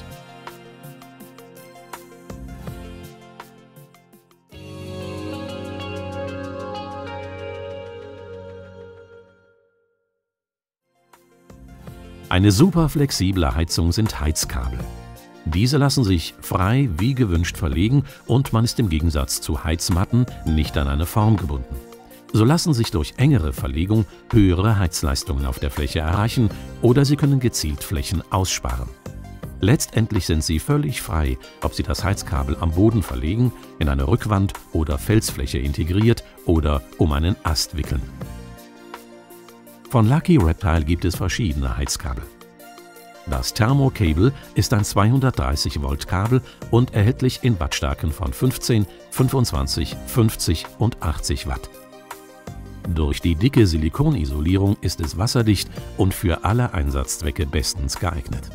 Eine super flexible Heizung sind Heizkabel. Diese lassen sich frei wie gewünscht verlegen und man ist im Gegensatz zu Heizmatten nicht an eine Form gebunden. So lassen sich durch engere Verlegung höhere Heizleistungen auf der Fläche erreichen oder Sie können gezielt Flächen aussparen. Letztendlich sind Sie völlig frei, ob Sie das Heizkabel am Boden verlegen, in eine Rückwand oder Felsfläche integriert oder um einen Ast wickeln. Von Lucky Reptile gibt es verschiedene Heizkabel. Das Thermo-Cable ist ein 230 Volt Kabel und erhältlich in Wattstärken von 15, 25, 50 und 80 Watt. Durch die dicke Silikonisolierung ist es wasserdicht und für alle Einsatzzwecke bestens geeignet.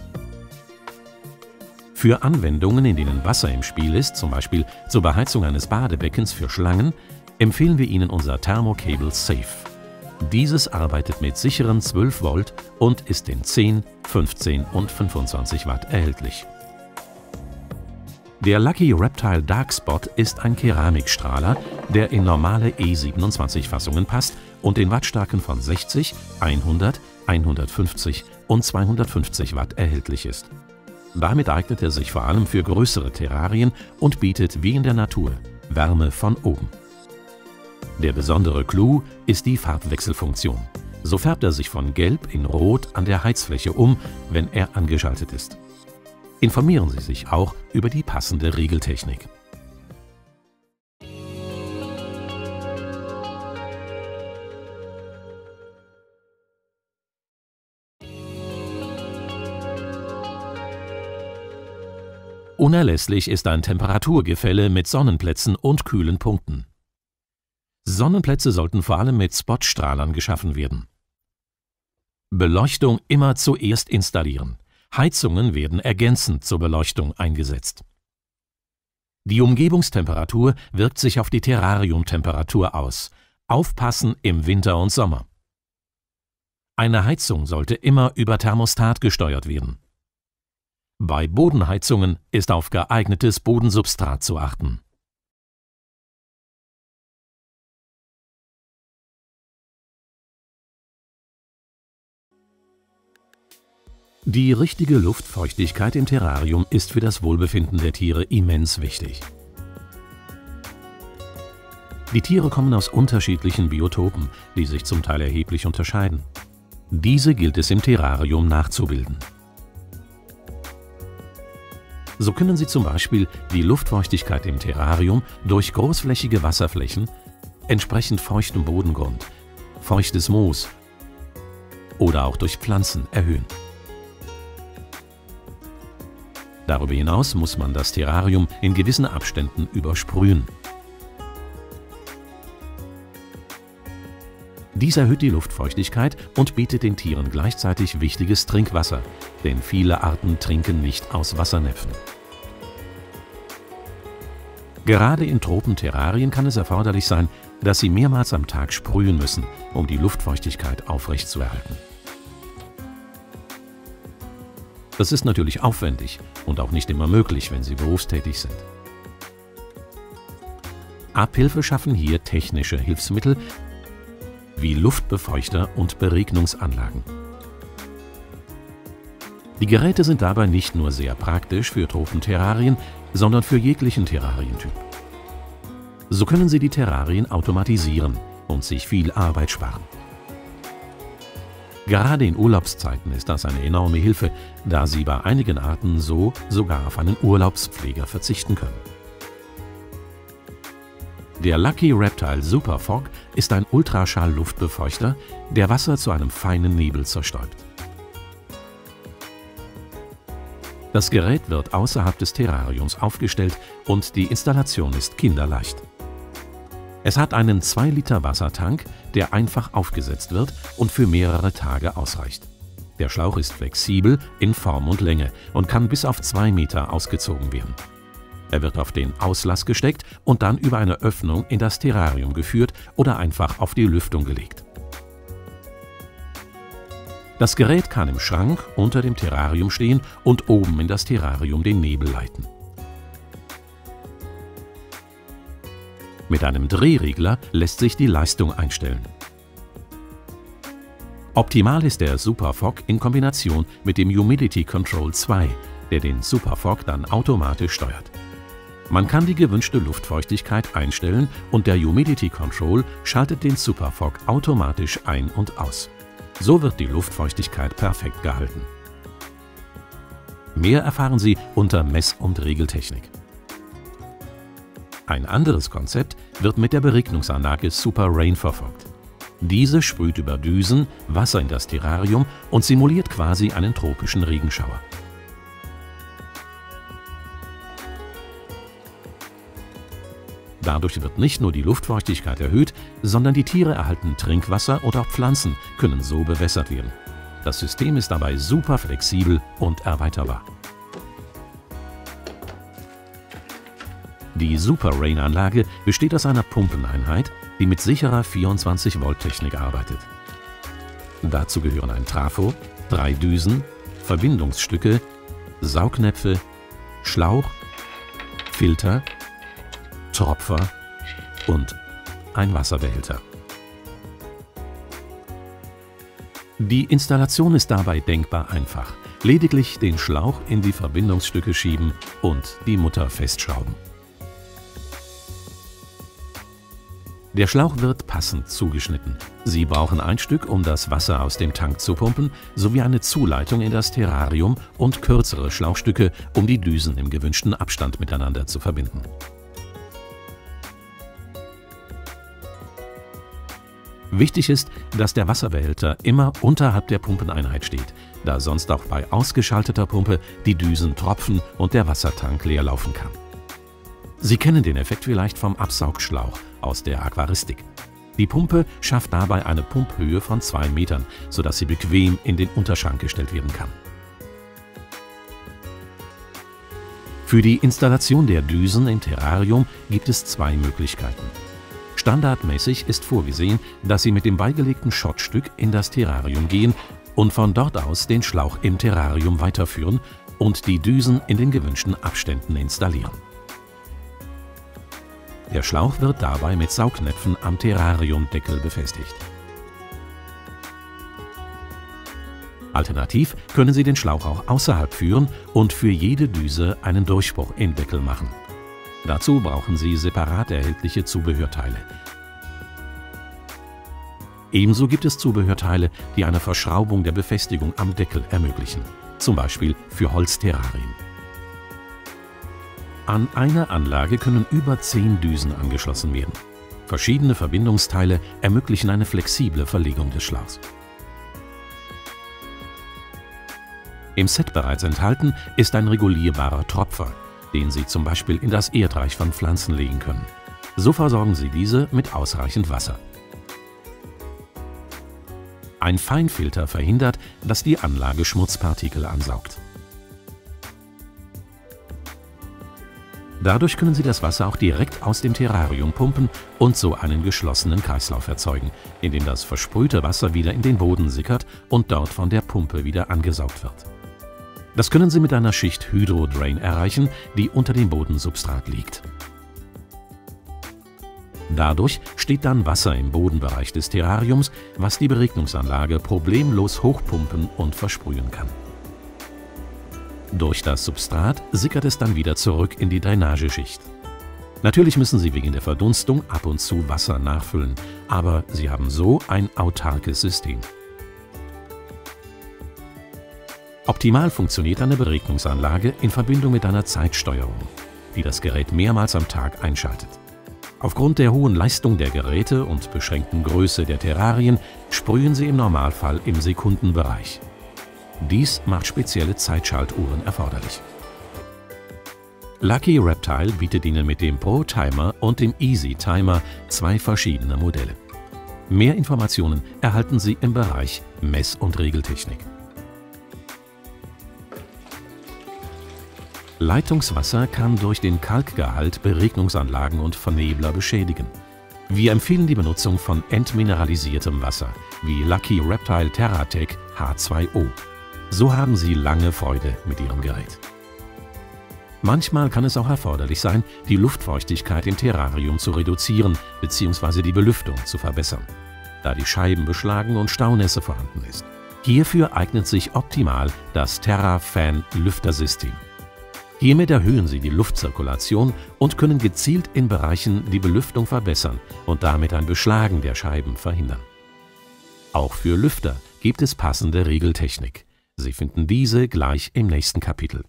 Für Anwendungen, in denen Wasser im Spiel ist, zum Beispiel zur Beheizung eines Badebeckens für Schlangen, empfehlen wir Ihnen unser Thermo-Cable Safe. Dieses arbeitet mit sicheren 12 Volt und ist in 10, 15 und 25 Watt erhältlich. Der Lucky Reptile Dark Spot ist ein Keramikstrahler, der in normale E27-Fassungen passt und in Wattstärken von 60, 100, 150 und 250 Watt erhältlich ist. Damit eignet er sich vor allem für größere Terrarien und bietet wie in der Natur Wärme von oben. Der besondere Clou ist die Farbwechselfunktion. So färbt er sich von Gelb in Rot an der Heizfläche um, wenn er angeschaltet ist. Informieren Sie sich auch über die passende Regeltechnik. Unerlässlich ist ein Temperaturgefälle mit Sonnenplätzen und kühlen Punkten. Sonnenplätze sollten vor allem mit Spotstrahlern geschaffen werden. Beleuchtung immer zuerst installieren. Heizungen werden ergänzend zur Beleuchtung eingesetzt. Die Umgebungstemperatur wirkt sich auf die Terrariumtemperatur aus. Aufpassen im Winter und Sommer. Eine Heizung sollte immer über Thermostat gesteuert werden. Bei Bodenheizungen ist auf geeignetes Bodensubstrat zu achten. Die richtige Luftfeuchtigkeit im Terrarium ist für das Wohlbefinden der Tiere immens wichtig. Die Tiere kommen aus unterschiedlichen Biotopen, die sich zum Teil erheblich unterscheiden. Diese gilt es im Terrarium nachzubilden. So können Sie zum Beispiel die Luftfeuchtigkeit im Terrarium durch großflächige Wasserflächen, entsprechend feuchtem Bodengrund, feuchtes Moos oder auch durch Pflanzen erhöhen. Darüber hinaus muss man das Terrarium in gewissen Abständen übersprühen. Dies erhöht die Luftfeuchtigkeit und bietet den Tieren gleichzeitig wichtiges Trinkwasser, denn viele Arten trinken nicht aus Wassernäpfen. Gerade in Tropenterrarien kann es erforderlich sein, dass sie mehrmals am Tag sprühen müssen, um die Luftfeuchtigkeit aufrechtzuerhalten. Das ist natürlich aufwendig und auch nicht immer möglich, wenn Sie berufstätig sind. Abhilfe schaffen hier technische Hilfsmittel wie Luftbefeuchter und Beregnungsanlagen. Die Geräte sind dabei nicht nur sehr praktisch für Tropenterrarien, sondern für jeglichen Terrarientyp. So können Sie die Terrarien automatisieren und sich viel Arbeit sparen. Gerade in Urlaubszeiten ist das eine enorme Hilfe, da Sie bei einigen Arten so sogar auf einen Urlaubspfleger verzichten können. Der Lucky Reptile Super Fog ist ein Ultraschall-Luftbefeuchter, der Wasser zu einem feinen Nebel zerstäubt. Das Gerät wird außerhalb des Terrariums aufgestellt und die Installation ist kinderleicht. Es hat einen 2 Liter Wassertank, der einfach aufgesetzt wird und für mehrere Tage ausreicht. Der Schlauch ist flexibel in Form und Länge und kann bis auf 2 Meter ausgezogen werden. Er wird auf den Auslass gesteckt und dann über eine Öffnung in das Terrarium geführt oder einfach auf die Lüftung gelegt. Das Gerät kann im Schrank unter dem Terrarium stehen und oben in das Terrarium den Nebel leiten. Mit einem Drehregler lässt sich die Leistung einstellen. Optimal ist der Super Fog in Kombination mit dem Humidity Control 2, der den Superfog dann automatisch steuert. Man kann die gewünschte Luftfeuchtigkeit einstellen und der Humidity Control schaltet den Superfog automatisch ein und aus. So wird die Luftfeuchtigkeit perfekt gehalten. Mehr erfahren Sie unter Mess- und Regeltechnik. Ein anderes Konzept wird mit der Beregnungsanlage Super Rain verfolgt. Diese sprüht über Düsen Wasser in das Terrarium und simuliert quasi einen tropischen Regenschauer. Dadurch wird nicht nur die Luftfeuchtigkeit erhöht, sondern die Tiere erhalten Trinkwasser und auch Pflanzen können so bewässert werden. Das System ist dabei super flexibel und erweiterbar. Die Super Rain-Anlage besteht aus einer Pumpeneinheit, die mit sicherer 24-Volt-Technik arbeitet. Dazu gehören ein Trafo, 3 Düsen, Verbindungsstücke, Saugnäpfe, Schlauch, Filter, Tropfer und ein Wasserbehälter. Die Installation ist dabei denkbar einfach. Lediglich den Schlauch in die Verbindungsstücke schieben und die Mutter festschrauben. Der Schlauch wird passend zugeschnitten. Sie brauchen ein Stück, um das Wasser aus dem Tank zu pumpen, sowie eine Zuleitung in das Terrarium und kürzere Schlauchstücke, um die Düsen im gewünschten Abstand miteinander zu verbinden. Wichtig ist, dass der Wasserbehälter immer unterhalb der Pumpeneinheit steht, da sonst auch bei ausgeschalteter Pumpe die Düsen tropfen und der Wassertank leer laufen kann. Sie kennen den Effekt vielleicht vom Absaugschlauch aus der Aquaristik. Die Pumpe schafft dabei eine Pumphöhe von 2 Metern, sodass sie bequem in den Unterschrank gestellt werden kann. Für die Installation der Düsen im Terrarium gibt es 2 Möglichkeiten. Standardmäßig ist vorgesehen, dass Sie mit dem beigelegten Schottstück in das Terrarium gehen und von dort aus den Schlauch im Terrarium weiterführen und die Düsen in den gewünschten Abständen installieren. Der Schlauch wird dabei mit Saugnäpfen am Terrariumdeckel befestigt. Alternativ können Sie den Schlauch auch außerhalb führen und für jede Düse einen Durchbruch im Deckel machen. Dazu brauchen Sie separat erhältliche Zubehörteile. Ebenso gibt es Zubehörteile, die eine Verschraubung der Befestigung am Deckel ermöglichen, zum Beispiel für Holzterrarien. An einer Anlage können über 10 Düsen angeschlossen werden. Verschiedene Verbindungsteile ermöglichen eine flexible Verlegung des Schlauchs. Im Set bereits enthalten ist ein regulierbarer Tropfer, den Sie zum Beispiel in das Erdreich von Pflanzen legen können. So versorgen Sie diese mit ausreichend Wasser. Ein Feinfilter verhindert, dass die Anlage Schmutzpartikel ansaugt. Dadurch können Sie das Wasser auch direkt aus dem Terrarium pumpen und so einen geschlossenen Kreislauf erzeugen, in dem das versprühte Wasser wieder in den Boden sickert und dort von der Pumpe wieder angesaugt wird. Das können Sie mit einer Schicht Hydro-Drain erreichen, die unter dem Bodensubstrat liegt. Dadurch steht dann Wasser im Bodenbereich des Terrariums, was die Beregnungsanlage problemlos hochpumpen und versprühen kann. Durch das Substrat sickert es dann wieder zurück in die Drainageschicht. Natürlich müssen Sie wegen der Verdunstung ab und zu Wasser nachfüllen, aber Sie haben so ein autarkes System. Optimal funktioniert eine Beregnungsanlage in Verbindung mit einer Zeitsteuerung, die das Gerät mehrmals am Tag einschaltet. Aufgrund der hohen Leistung der Geräte und beschränkten Größe der Terrarien sprühen sie im Normalfall im Sekundenbereich. Dies macht spezielle Zeitschaltuhren erforderlich. Lucky Reptile bietet Ihnen mit dem Pro Timer und dem Easy Timer 2 verschiedene Modelle. Mehr Informationen erhalten Sie im Bereich Mess- und Regeltechnik. Leitungswasser kann durch den Kalkgehalt Beregnungsanlagen und Vernebler beschädigen. Wir empfehlen die Benutzung von entmineralisiertem Wasser, wie Lucky Reptile TerraTech H2O. So haben Sie lange Freude mit Ihrem Gerät. Manchmal kann es auch erforderlich sein, die Luftfeuchtigkeit im Terrarium zu reduzieren bzw. die Belüftung zu verbessern, da die Scheiben beschlagen und Staunässe vorhanden ist. Hierfür eignet sich optimal das Terra-Fan-Lüftersystem. Hiermit erhöhen Sie die Luftzirkulation und können gezielt in Bereichen die Belüftung verbessern und damit ein Beschlagen der Scheiben verhindern. Auch für Lüfter gibt es passende Regeltechnik. Sie finden diese gleich im nächsten Kapitel.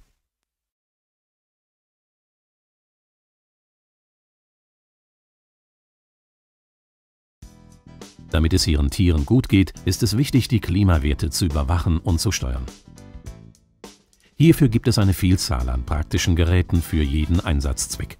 Damit es Ihren Tieren gut geht, ist es wichtig, die Klimawerte zu überwachen und zu steuern. Hierfür gibt es eine Vielzahl an praktischen Geräten für jeden Einsatzzweck.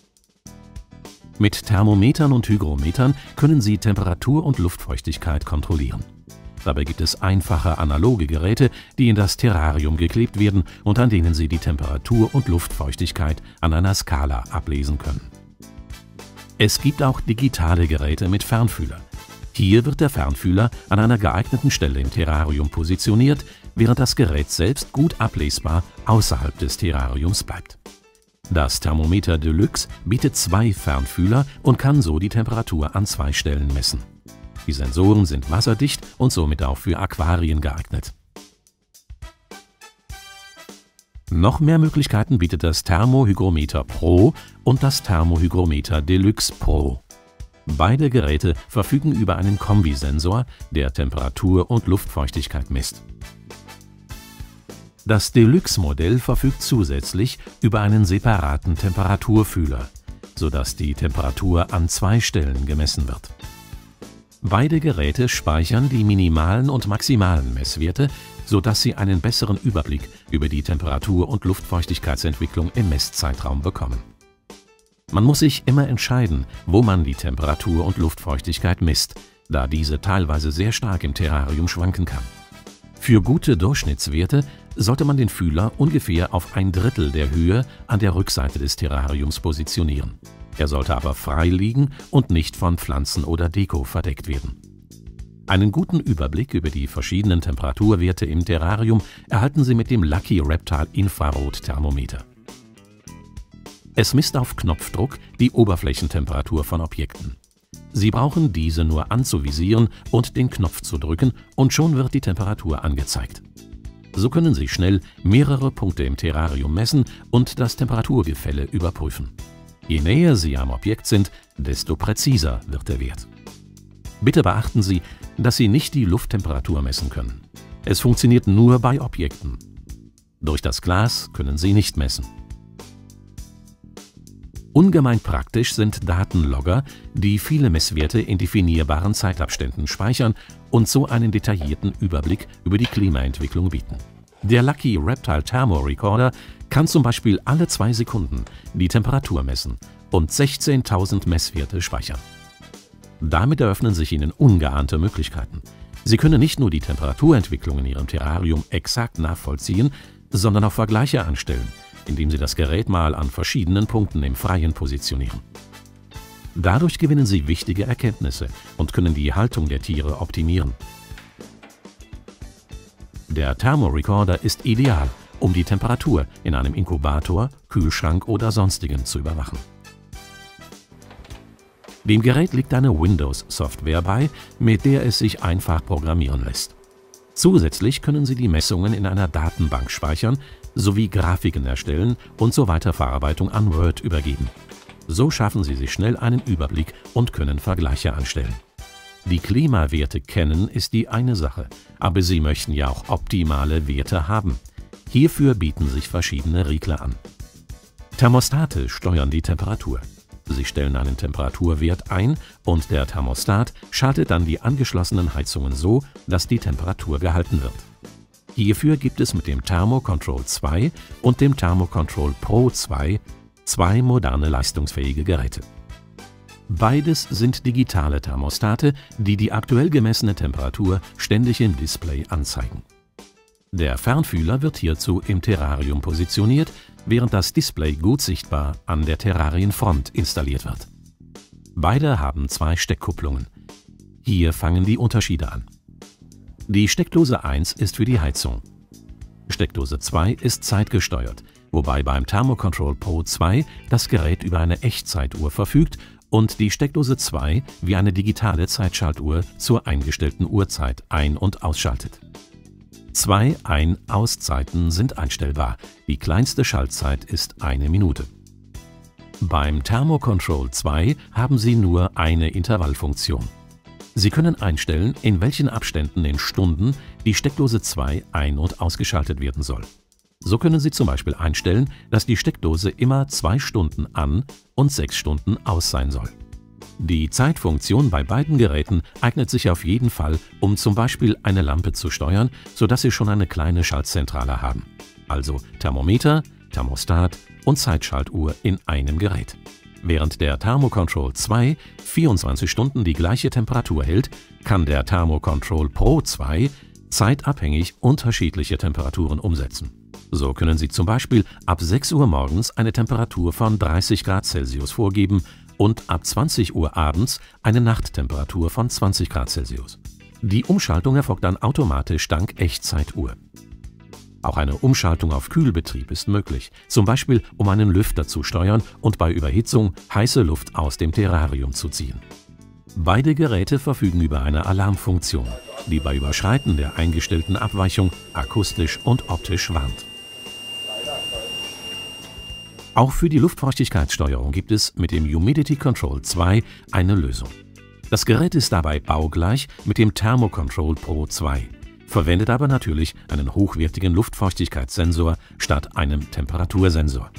Mit Thermometern und Hygrometern können Sie Temperatur und Luftfeuchtigkeit kontrollieren. Dabei gibt es einfache analoge Geräte, die in das Terrarium geklebt werden und an denen Sie die Temperatur und Luftfeuchtigkeit an einer Skala ablesen können. Es gibt auch digitale Geräte mit Fernfühler. Hier wird der Fernfühler an einer geeigneten Stelle im Terrarium positioniert, während das Gerät selbst gut ablesbar außerhalb des Terrariums bleibt. Das Thermometer Deluxe bietet 2 Fernfühler und kann so die Temperatur an 2 Stellen messen. Die Sensoren sind wasserdicht und somit auch für Aquarien geeignet. Noch mehr Möglichkeiten bietet das Thermohygrometer Pro und das Thermohygrometer Deluxe Pro. Beide Geräte verfügen über einen Kombisensor, der Temperatur und Luftfeuchtigkeit misst. Das Deluxe-Modell verfügt zusätzlich über einen separaten Temperaturfühler, sodass die Temperatur an 2 Stellen gemessen wird. Beide Geräte speichern die minimalen und maximalen Messwerte, sodass Sie einen besseren Überblick über die Temperatur- und Luftfeuchtigkeitsentwicklung im Messzeitraum bekommen. Man muss sich immer entscheiden, wo man die Temperatur und Luftfeuchtigkeit misst, da diese teilweise sehr stark im Terrarium schwanken kann. Für gute Durchschnittswerte sollte man den Fühler ungefähr auf 1/3 der Höhe an der Rückseite des Terrariums positionieren. Er sollte aber frei liegen und nicht von Pflanzen oder Deko verdeckt werden. Einen guten Überblick über die verschiedenen Temperaturwerte im Terrarium erhalten Sie mit dem Lucky Reptile Infrarotthermometer. Es misst auf Knopfdruck die Oberflächentemperatur von Objekten. Sie brauchen diese nur anzuvisieren und den Knopf zu drücken und schon wird die Temperatur angezeigt. So können Sie schnell mehrere Punkte im Terrarium messen und das Temperaturgefälle überprüfen. Je näher Sie am Objekt sind, desto präziser wird der Wert. Bitte beachten Sie, dass Sie nicht die Lufttemperatur messen können. Es funktioniert nur bei Objekten. Durch das Glas können Sie nicht messen. Ungemein praktisch sind Datenlogger, die viele Messwerte in definierbaren Zeitabständen speichern und so einen detaillierten Überblick über die Klimaentwicklung bieten. Der Lucky Reptile Thermorecorder kann zum Beispiel alle 2 Sekunden die Temperatur messen und 16.000 Messwerte speichern. Damit eröffnen sich Ihnen ungeahnte Möglichkeiten. Sie können nicht nur die Temperaturentwicklung in Ihrem Terrarium exakt nachvollziehen, sondern auch Vergleiche anstellen, indem Sie das Gerät mal an verschiedenen Punkten im Freien positionieren. Dadurch gewinnen Sie wichtige Erkenntnisse und können die Haltung der Tiere optimieren. Der Thermorecorder ist ideal, um die Temperatur in einem Inkubator, Kühlschrank oder Sonstigem zu überwachen. Dem Gerät liegt eine Windows-Software bei, mit der es sich einfach programmieren lässt. Zusätzlich können Sie die Messungen in einer Datenbank speichern, sowie Grafiken erstellen und zur Weiterverarbeitung an Word übergeben. So schaffen Sie sich schnell einen Überblick und können Vergleiche anstellen. Die Klimawerte kennen ist die eine Sache, aber Sie möchten ja auch optimale Werte haben. Hierfür bieten sich verschiedene Regler an. Thermostate steuern die Temperatur. Sie stellen einen Temperaturwert ein und der Thermostat schaltet dann die angeschlossenen Heizungen so, dass die Temperatur gehalten wird. Hierfür gibt es mit dem Thermocontrol 2 und dem Thermocontrol Pro 2 moderne leistungsfähige Geräte. Beides sind digitale Thermostate, die die aktuell gemessene Temperatur ständig im Display anzeigen. Der Fernfühler wird hierzu im Terrarium positioniert, während das Display gut sichtbar an der Terrarienfront installiert wird. Beide haben 2 Steckkupplungen. Hier fangen die Unterschiede an. Die Steckdose 1 ist für die Heizung. Steckdose 2 ist zeitgesteuert, wobei beim Thermocontrol Pro 2 das Gerät über eine Echtzeituhr verfügt und die Steckdose 2 wie eine digitale Zeitschaltuhr zur eingestellten Uhrzeit ein- und ausschaltet. Zwei Ein-Auszeiten sind einstellbar. Die kleinste Schaltzeit ist 1 Minute. Beim Thermocontrol 2 haben Sie nur eine Intervallfunktion. Sie können einstellen, in welchen Abständen in Stunden die Steckdose 2 ein- und ausgeschaltet werden soll. So können Sie zum Beispiel einstellen, dass die Steckdose immer 2 Stunden an und 6 Stunden aus sein soll. Die Zeitfunktion bei beiden Geräten eignet sich auf jeden Fall, um zum Beispiel eine Lampe zu steuern, sodass Sie schon eine kleine Schaltzentrale haben. Also Thermometer, Thermostat und Zeitschaltuhr in einem Gerät. Während der Thermocontrol 2 24 Stunden die gleiche Temperatur hält, kann der Thermocontrol Pro 2 zeitabhängig unterschiedliche Temperaturen umsetzen. So können Sie zum Beispiel ab 6 Uhr morgens eine Temperatur von 30 Grad Celsius vorgeben und ab 20 Uhr abends eine Nachttemperatur von 20 Grad Celsius. Die Umschaltung erfolgt dann automatisch dank Echtzeituhr. Auch eine Umschaltung auf Kühlbetrieb ist möglich, zum Beispiel um einen Lüfter zu steuern und bei Überhitzung heiße Luft aus dem Terrarium zu ziehen. Beide Geräte verfügen über eine Alarmfunktion, die bei Überschreiten der eingestellten Abweichung akustisch und optisch warnt. Auch für die Luftfeuchtigkeitssteuerung gibt es mit dem Humidity Control 2 eine Lösung. Das Gerät ist dabei baugleich mit dem Thermocontrol Pro 2, verwendet aber natürlich einen hochwertigen Luftfeuchtigkeitssensor statt einem Temperatursensor.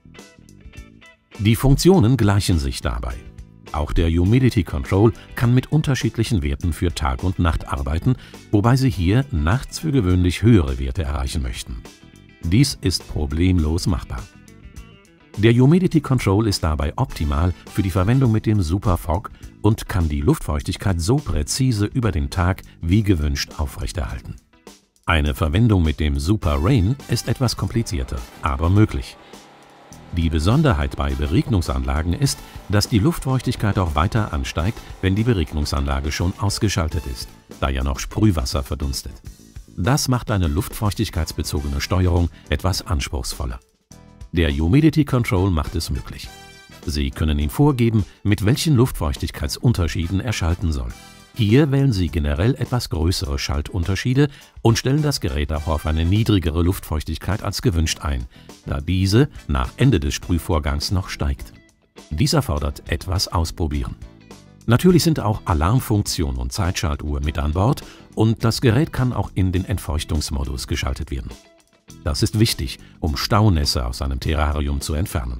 Die Funktionen gleichen sich dabei. Auch der Humidity Control kann mit unterschiedlichen Werten für Tag und Nacht arbeiten, wobei Sie hier nachts für gewöhnlich höhere Werte erreichen möchten. Dies ist problemlos machbar. Der Humidity Control ist dabei optimal für die Verwendung mit dem Super Fog und kann die Luftfeuchtigkeit so präzise über den Tag wie gewünscht aufrechterhalten. Eine Verwendung mit dem Super Rain ist etwas komplizierter, aber möglich. Die Besonderheit bei Beregnungsanlagen ist, dass die Luftfeuchtigkeit auch weiter ansteigt, wenn die Beregnungsanlage schon ausgeschaltet ist, da ja noch Sprühwasser verdunstet. Das macht eine luftfeuchtigkeitsbezogene Steuerung etwas anspruchsvoller. Der Humidity Control macht es möglich. Sie können ihm vorgeben, mit welchen Luftfeuchtigkeitsunterschieden er schalten soll. Hier wählen Sie generell etwas größere Schaltunterschiede und stellen das Gerät auch auf eine niedrigere Luftfeuchtigkeit als gewünscht ein, da diese nach Ende des Sprühvorgangs noch steigt. Dies erfordert etwas Ausprobieren. Natürlich sind auch Alarmfunktion und Zeitschaltuhr mit an Bord und das Gerät kann auch in den Entfeuchtungsmodus geschaltet werden. Das ist wichtig, um Staunässe aus einem Terrarium zu entfernen.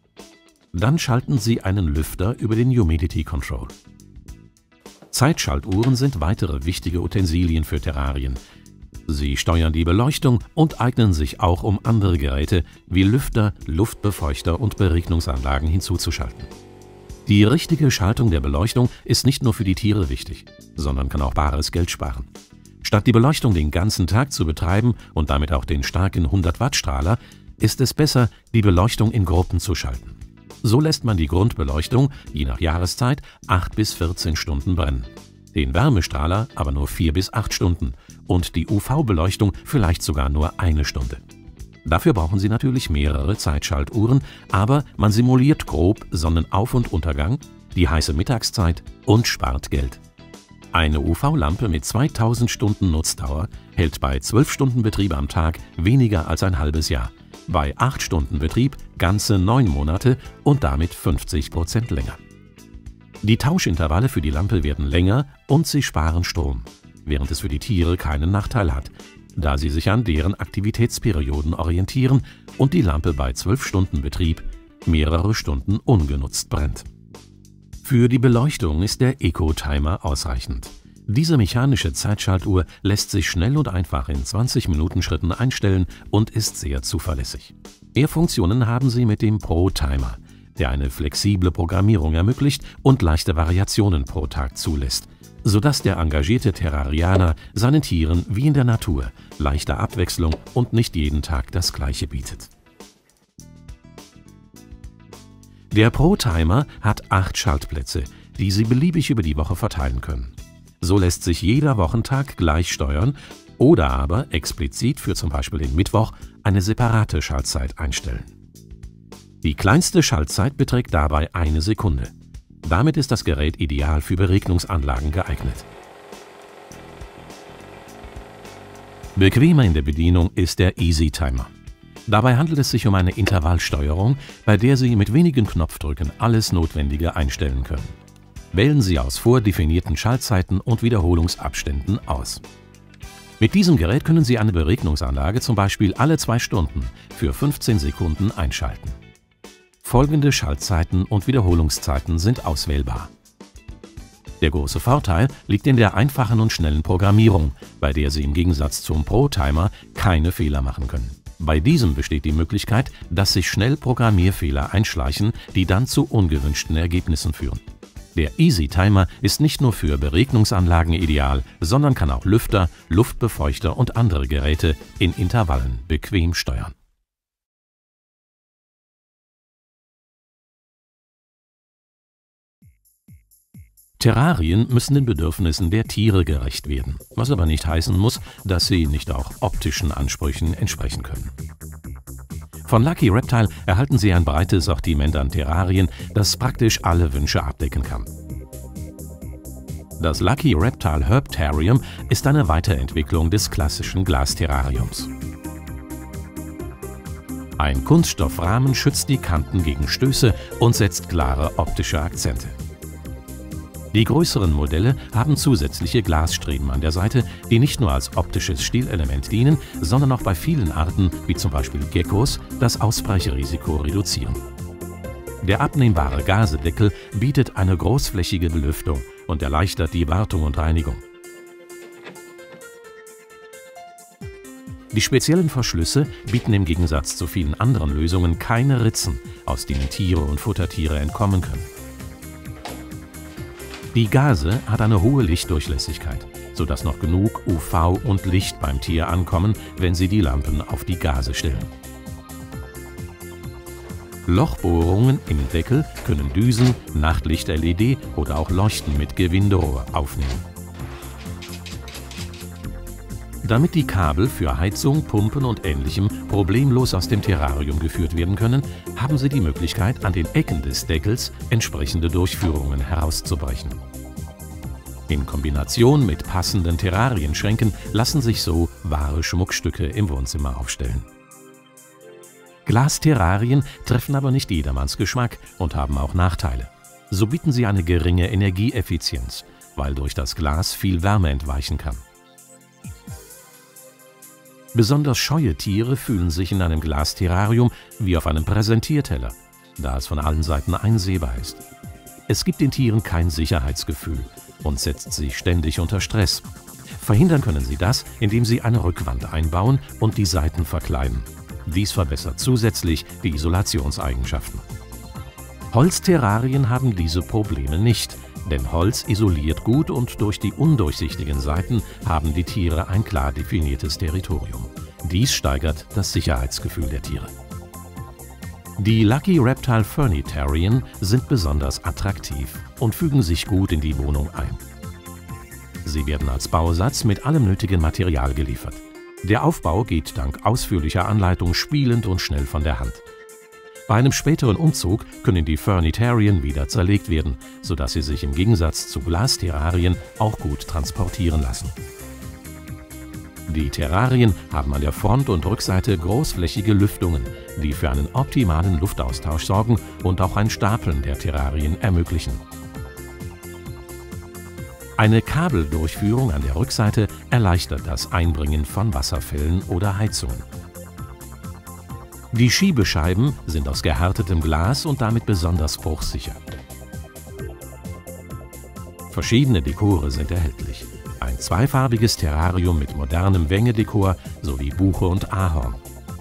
Dann schalten Sie einen Lüfter über den Humidity Control. Zeitschaltuhren sind weitere wichtige Utensilien für Terrarien. Sie steuern die Beleuchtung und eignen sich auch, um andere Geräte wie Lüfter, Luftbefeuchter und Beregnungsanlagen hinzuzuschalten. Die richtige Schaltung der Beleuchtung ist nicht nur für die Tiere wichtig, sondern kann auch bares Geld sparen. Statt die Beleuchtung den ganzen Tag zu betreiben und damit auch den starken 100-Watt-Strahler, ist es besser, die Beleuchtung in Gruppen zu schalten. So lässt man die Grundbeleuchtung, je nach Jahreszeit, 8 bis 14 Stunden brennen. Den Wärmestrahler aber nur 4 bis 8 Stunden und die UV-Beleuchtung vielleicht sogar nur 1 Stunde. Dafür brauchen Sie natürlich mehrere Zeitschaltuhren, aber man simuliert grob Sonnenauf- und Untergang, die heiße Mittagszeit und spart Geld. Eine UV-Lampe mit 2000 Stunden Nutzdauer hält bei 12 Stunden Betrieb am Tag weniger als ein halbes Jahr, bei 8 Stunden Betrieb ganze 9 Monate und damit 50% länger. Die Tauschintervalle für die Lampe werden länger und sie sparen Strom, während es für die Tiere keinen Nachteil hat, da sie sich an deren Aktivitätsperioden orientieren und die Lampe bei 12 Stunden Betrieb mehrere Stunden ungenutzt brennt. Für die Beleuchtung ist der Eco-Timer ausreichend. Diese mechanische Zeitschaltuhr lässt sich schnell und einfach in 20-Minuten-Schritten einstellen und ist sehr zuverlässig. Mehr Funktionen haben Sie mit dem Pro-Timer, der eine flexible Programmierung ermöglicht und leichte Variationen pro Tag zulässt, sodass der engagierte Terrarianer seinen Tieren wie in der Natur leichte Abwechslung und nicht jeden Tag das Gleiche bietet. Der Pro-Timer hat 8 Schaltplätze, die Sie beliebig über die Woche verteilen können. So lässt sich jeder Wochentag gleich steuern oder aber explizit für zum Beispiel den Mittwoch eine separate Schaltzeit einstellen. Die kleinste Schaltzeit beträgt dabei 1 Sekunde. Damit ist das Gerät ideal für Beregnungsanlagen geeignet. Bequemer in der Bedienung ist der Easy Timer. Dabei handelt es sich um eine Intervallsteuerung, bei der Sie mit wenigen Knopfdrücken alles Notwendige einstellen können. Wählen Sie aus vordefinierten Schaltzeiten und Wiederholungsabständen aus. Mit diesem Gerät können Sie eine Beregnungsanlage zum Beispiel alle 2 Stunden für 15 Sekunden einschalten. Folgende Schaltzeiten und Wiederholungszeiten sind auswählbar. Der große Vorteil liegt in der einfachen und schnellen Programmierung, bei der Sie im Gegensatz zum Pro-Timer keine Fehler machen können. Bei diesem besteht die Möglichkeit, dass sich schnell Programmierfehler einschleichen, die dann zu ungewünschten Ergebnissen führen. Der Easy Timer ist nicht nur für Beregnungsanlagen ideal, sondern kann auch Lüfter, Luftbefeuchter und andere Geräte in Intervallen bequem steuern. Terrarien müssen den Bedürfnissen der Tiere gerecht werden, was aber nicht heißen muss, dass sie nicht auch optischen Ansprüchen entsprechen können. Von Lucky Reptile erhalten Sie ein breites Sortiment an Terrarien, das praktisch alle Wünsche abdecken kann. Das Lucky Reptile Herbtarium ist eine Weiterentwicklung des klassischen Glasterrariums. Ein Kunststoffrahmen schützt die Kanten gegen Stöße und setzt klare optische Akzente. Die größeren Modelle haben zusätzliche Glasstreben an der Seite, die nicht nur als optisches Stilelement dienen, sondern auch bei vielen Arten, wie zum Beispiel Geckos, das Ausbreichrisiko reduzieren. Der abnehmbare Gasedeckel bietet eine großflächige Belüftung und erleichtert die Wartung und Reinigung. Die speziellen Verschlüsse bieten im Gegensatz zu vielen anderen Lösungen keine Ritzen, aus denen Tiere und Futtertiere entkommen können. Die Gase hat eine hohe Lichtdurchlässigkeit, sodass noch genug UV und Licht beim Tier ankommen, wenn Sie die Lampen auf die Gase stellen. Lochbohrungen im Deckel können Düsen, Nachtlicht-LED oder auch Leuchten mit Gewinderohr aufnehmen. Damit die Kabel für Heizung, Pumpen und Ähnlichem problemlos aus dem Terrarium geführt werden können, haben Sie die Möglichkeit, an den Ecken des Deckels entsprechende Durchführungen herauszubrechen. In Kombination mit passenden Terrarienschränken lassen sich so wahre Schmuckstücke im Wohnzimmer aufstellen. Glasterrarien treffen aber nicht jedermanns Geschmack und haben auch Nachteile. So bieten sie eine geringe Energieeffizienz, weil durch das Glas viel Wärme entweichen kann. Besonders scheue Tiere fühlen sich in einem Glasterrarium wie auf einem Präsentierteller, da es von allen Seiten einsehbar ist. Es gibt den Tieren kein Sicherheitsgefühl und setzt sie ständig unter Stress. Verhindern können sie das, indem sie eine Rückwand einbauen und die Seiten verkleiden. Dies verbessert zusätzlich die Isolationseigenschaften. Holzterrarien haben diese Probleme nicht, denn Holz isoliert gut und durch die undurchsichtigen Seiten haben die Tiere ein klar definiertes Territorium. Dies steigert das Sicherheitsgefühl der Tiere. Die Lucky Reptile Fernitarian sind besonders attraktiv und fügen sich gut in die Wohnung ein. Sie werden als Bausatz mit allem nötigen Material geliefert. Der Aufbau geht dank ausführlicher Anleitung spielend und schnell von der Hand. Bei einem späteren Umzug können die Fernitarian wieder zerlegt werden, sodass sie sich im Gegensatz zu Glasterrarien auch gut transportieren lassen. Die Terrarien haben an der Front- und Rückseite großflächige Lüftungen, die für einen optimalen Luftaustausch sorgen und auch ein Stapeln der Terrarien ermöglichen. Eine Kabeldurchführung an der Rückseite erleichtert das Einbringen von Wasserfällen oder Heizungen. Die Schiebescheiben sind aus gehärtetem Glas und damit besonders bruchsicher. Verschiedene Dekore sind erhältlich. Ein zweifarbiges Terrarium mit modernem Wengedekor sowie Buche und Ahorn.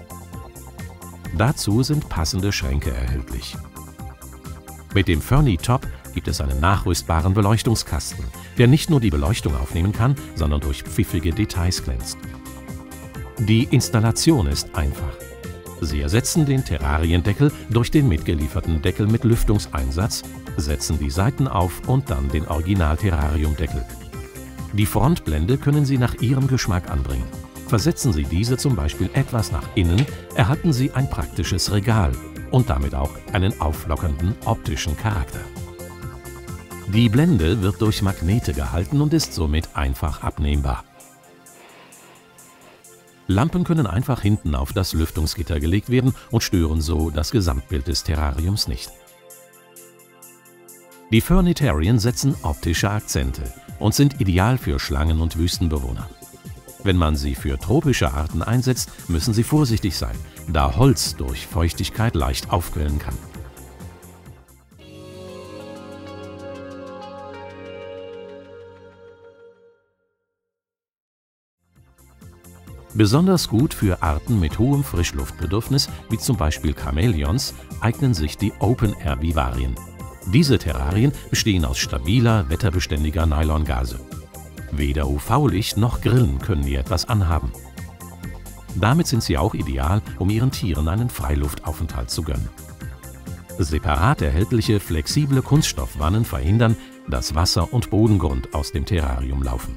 Dazu sind passende Schränke erhältlich. Mit dem Ferni-Top gibt es einen nachrüstbaren Beleuchtungskasten, der nicht nur die Beleuchtung aufnehmen kann, sondern durch pfiffige Details glänzt. Die Installation ist einfach. Sie ersetzen den Terrariendeckel durch den mitgelieferten Deckel mit Lüftungseinsatz, setzen die Seiten auf und dann den Original-Terrarium-Deckel. Die Frontblende können Sie nach Ihrem Geschmack anbringen. Versetzen Sie diese zum Beispiel etwas nach innen, erhalten Sie ein praktisches Regal und damit auch einen auflockernden optischen Charakter. Die Blende wird durch Magnete gehalten und ist somit einfach abnehmbar. Lampen können einfach hinten auf das Lüftungsgitter gelegt werden und stören so das Gesamtbild des Terrariums nicht. Die Fernitarian setzen optische Akzente und sind ideal für Schlangen und Wüstenbewohner. Wenn man sie für tropische Arten einsetzt, müssen sie vorsichtig sein, da Holz durch Feuchtigkeit leicht aufquellen kann. Besonders gut für Arten mit hohem Frischluftbedürfnis, wie zum Beispiel Chamäleons, eignen sich die Open-Air-Vivarien. Diese Terrarien bestehen aus stabiler, wetterbeständiger Nylongase. Weder UV-Licht noch Grillen können ihr etwas anhaben. Damit sind sie auch ideal, um ihren Tieren einen Freiluftaufenthalt zu gönnen. Separat erhältliche, flexible Kunststoffwannen verhindern, dass Wasser und Bodengrund aus dem Terrarium laufen.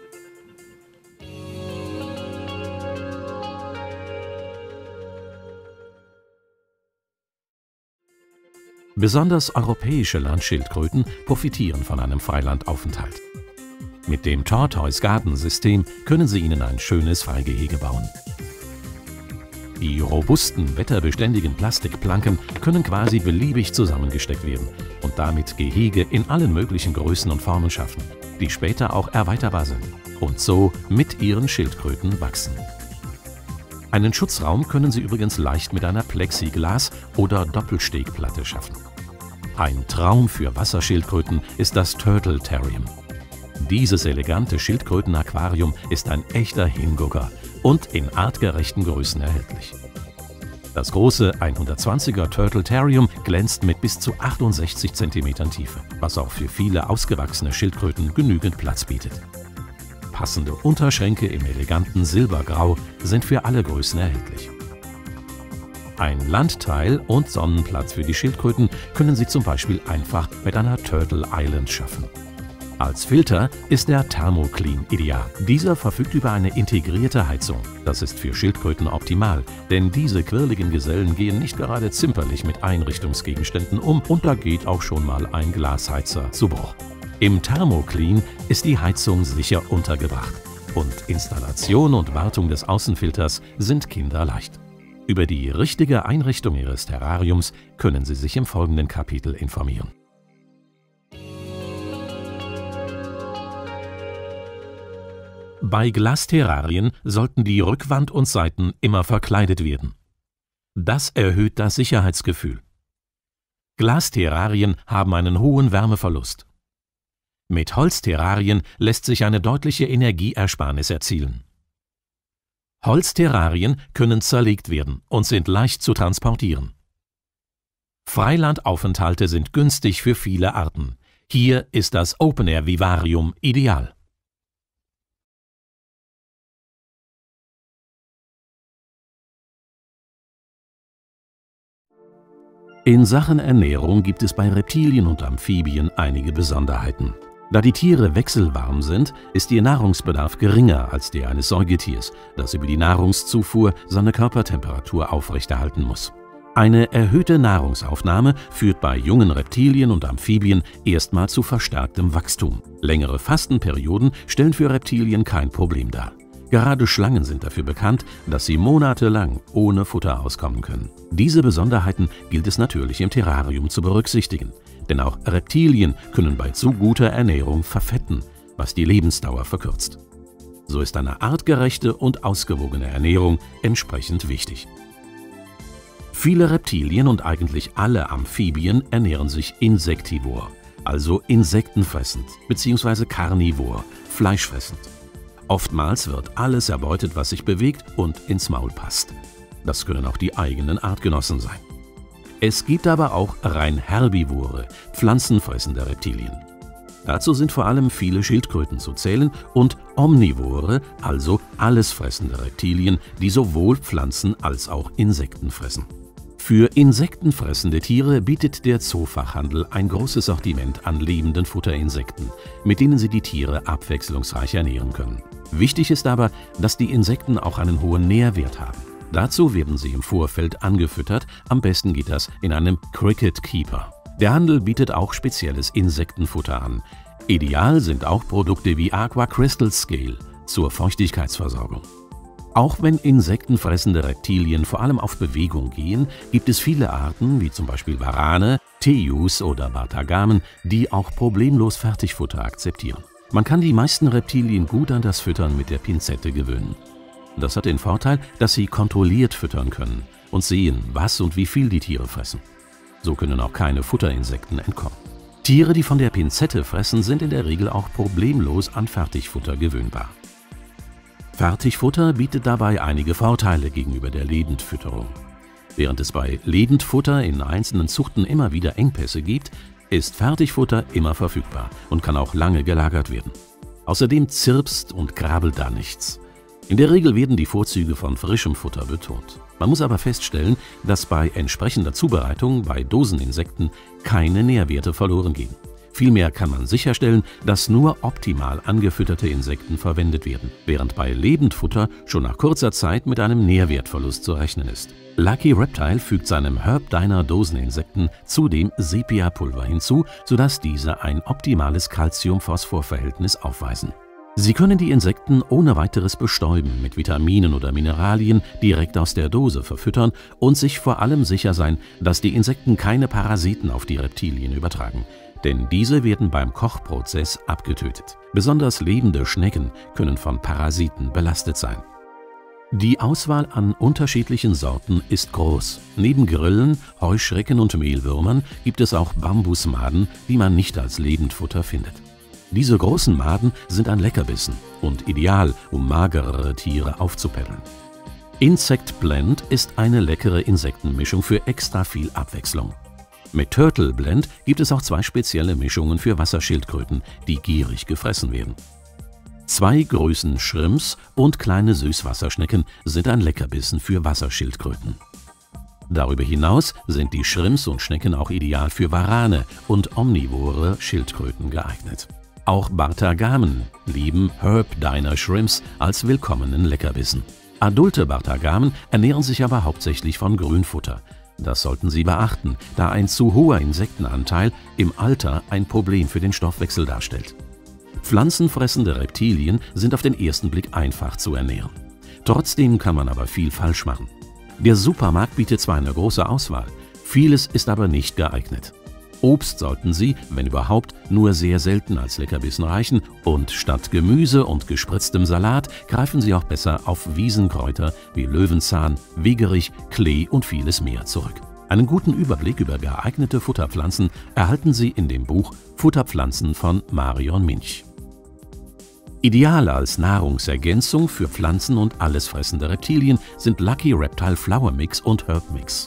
Besonders europäische Landschildkröten profitieren von einem Freilandaufenthalt. Mit dem Tortoise-Garden-System können Sie ihnen ein schönes Freigehege bauen. Die robusten, wetterbeständigen Plastikplanken können quasi beliebig zusammengesteckt werden und damit Gehege in allen möglichen Größen und Formen schaffen, die später auch erweiterbar sind und so mit Ihren Schildkröten wachsen. Einen Schutzraum können Sie übrigens leicht mit einer Plexiglas- oder Doppelstegplatte schaffen. Ein Traum für Wasserschildkröten ist das Turtletarium. Dieses elegante Schildkrötenaquarium ist ein echter Hingucker und in artgerechten Größen erhältlich. Das große 120er Turtletarium glänzt mit bis zu 68 cm Tiefe, was auch für viele ausgewachsene Schildkröten genügend Platz bietet. Passende Unterschränke im eleganten Silbergrau sind für alle Größen erhältlich. Ein Landteil und Sonnenplatz für die Schildkröten können Sie zum Beispiel einfach mit einer Turtle Island schaffen. Als Filter ist der Thermoclean ideal. Dieser verfügt über eine integrierte Heizung. Das ist für Schildkröten optimal, denn diese quirligen Gesellen gehen nicht gerade zimperlich mit Einrichtungsgegenständen um und da geht auch schon mal ein Glasheizer zu Bruch. Im Thermoclean ist die Heizung sicher untergebracht und Installation und Wartung des Außenfilters sind kinderleicht. Über die richtige Einrichtung Ihres Terrariums können Sie sich im folgenden Kapitel informieren. Bei Glasterrarien sollten die Rückwand und Seiten immer verkleidet werden. Das erhöht das Sicherheitsgefühl. Glasterrarien haben einen hohen Wärmeverlust. Mit Holzterrarien lässt sich eine deutliche Energieersparnis erzielen. Holzterrarien können zerlegt werden und sind leicht zu transportieren. Freilandaufenthalte sind günstig für viele Arten. Hier ist das Open-Air-Vivarium ideal. In Sachen Ernährung gibt es bei Reptilien und Amphibien einige Besonderheiten. Da die Tiere wechselwarm sind, ist ihr Nahrungsbedarf geringer als der eines Säugetiers, das über die Nahrungszufuhr seine Körpertemperatur aufrechterhalten muss. Eine erhöhte Nahrungsaufnahme führt bei jungen Reptilien und Amphibien erstmal zu verstärktem Wachstum. Längere Fastenperioden stellen für Reptilien kein Problem dar. Gerade Schlangen sind dafür bekannt, dass sie monatelang ohne Futter auskommen können. Diese Besonderheiten gilt es natürlich im Terrarium zu berücksichtigen. Denn auch Reptilien können bei zu guter Ernährung verfetten, was die Lebensdauer verkürzt. So ist eine artgerechte und ausgewogene Ernährung entsprechend wichtig. Viele Reptilien und eigentlich alle Amphibien ernähren sich insektivor, also insektenfressend bzw. karnivor, fleischfressend. Oftmals wird alles erbeutet, was sich bewegt und ins Maul passt. Das können auch die eigenen Artgenossen sein. Es gibt aber auch rein herbivore, pflanzenfressende Reptilien. Dazu sind vor allem viele Schildkröten zu zählen und omnivore, also allesfressende Reptilien, die sowohl Pflanzen als auch Insekten fressen. Für insektenfressende Tiere bietet der Zoofachhandel ein großes Sortiment an lebenden Futterinsekten, mit denen sie die Tiere abwechslungsreich ernähren können. Wichtig ist aber, dass die Insekten auch einen hohen Nährwert haben. Dazu werden sie im Vorfeld angefüttert, am besten geht das in einem Cricket Keeper. Der Handel bietet auch spezielles Insektenfutter an. Ideal sind auch Produkte wie Aqua Crystal Scale zur Feuchtigkeitsversorgung. Auch wenn insektenfressende Reptilien vor allem auf Bewegung gehen, gibt es viele Arten, wie zum Beispiel Warane, Teius oder Batagamen, die auch problemlos Fertigfutter akzeptieren. Man kann die meisten Reptilien gut an das Füttern mit der Pinzette gewöhnen. Das hat den Vorteil, dass sie kontrolliert füttern können und sehen, was und wie viel die Tiere fressen. So können auch keine Futterinsekten entkommen. Tiere, die von der Pinzette fressen, sind in der Regel auch problemlos an Fertigfutter gewöhnbar. Fertigfutter bietet dabei einige Vorteile gegenüber der Lebendfütterung. Während es bei Lebendfutter in einzelnen Zuchten immer wieder Engpässe gibt, ist Fertigfutter immer verfügbar und kann auch lange gelagert werden. Außerdem zirpst und krabbelt da nichts. In der Regel werden die Vorzüge von frischem Futter betont. Man muss aber feststellen, dass bei entsprechender Zubereitung bei Doseninsekten keine Nährwerte verloren gehen. Vielmehr kann man sicherstellen, dass nur optimal angefütterte Insekten verwendet werden, während bei Lebendfutter schon nach kurzer Zeit mit einem Nährwertverlust zu rechnen ist. Lucky Reptile fügt seinem Herb Diner Doseninsekten zudem Sepia-Pulver hinzu, sodass diese ein optimales Calcium-Phosphor-Verhältnis aufweisen. Sie können die Insekten ohne weiteres bestäuben, mit Vitaminen oder Mineralien direkt aus der Dose verfüttern und sich vor allem sicher sein, dass die Insekten keine Parasiten auf die Reptilien übertragen. Denn diese werden beim Kochprozess abgetötet. Besonders lebende Schnecken können von Parasiten belastet sein. Die Auswahl an unterschiedlichen Sorten ist groß. Neben Grillen, Heuschrecken und Mehlwürmern gibt es auch Bambusmaden, die man nicht als Lebendfutter findet. Diese großen Maden sind ein Leckerbissen und ideal, um magerere Tiere aufzupäppeln. Insect Blend ist eine leckere Insektenmischung für extra viel Abwechslung. Mit Turtle Blend gibt es auch zwei spezielle Mischungen für Wasserschildkröten, die gierig gefressen werden. 2 Größen Shrimps und kleine Süßwasserschnecken sind ein Leckerbissen für Wasserschildkröten. Darüber hinaus sind die Shrimps und Schnecken auch ideal für Warane und omnivore Schildkröten geeignet. Auch Batagamen lieben Herb Diner Shrimps als willkommenen Leckerbissen. Adulte Batagamen ernähren sich aber hauptsächlich von Grünfutter. Das sollten Sie beachten, da ein zu hoher Insektenanteil im Alter ein Problem für den Stoffwechsel darstellt. Pflanzenfressende Reptilien sind auf den ersten Blick einfach zu ernähren. Trotzdem kann man aber viel falsch machen. Der Supermarkt bietet zwar eine große Auswahl, vieles ist aber nicht geeignet. Obst sollten Sie, wenn überhaupt, nur sehr selten als Leckerbissen reichen und statt Gemüse und gespritztem Salat greifen Sie auch besser auf Wiesenkräuter wie Löwenzahn, Wegerich, Klee und vieles mehr zurück. Einen guten Überblick über geeignete Futterpflanzen erhalten Sie in dem Buch Futterpflanzen von Marion Minch. Ideal als Nahrungsergänzung für Pflanzen und allesfressende Reptilien sind Lucky Reptile Flower Mix und Herb Mix.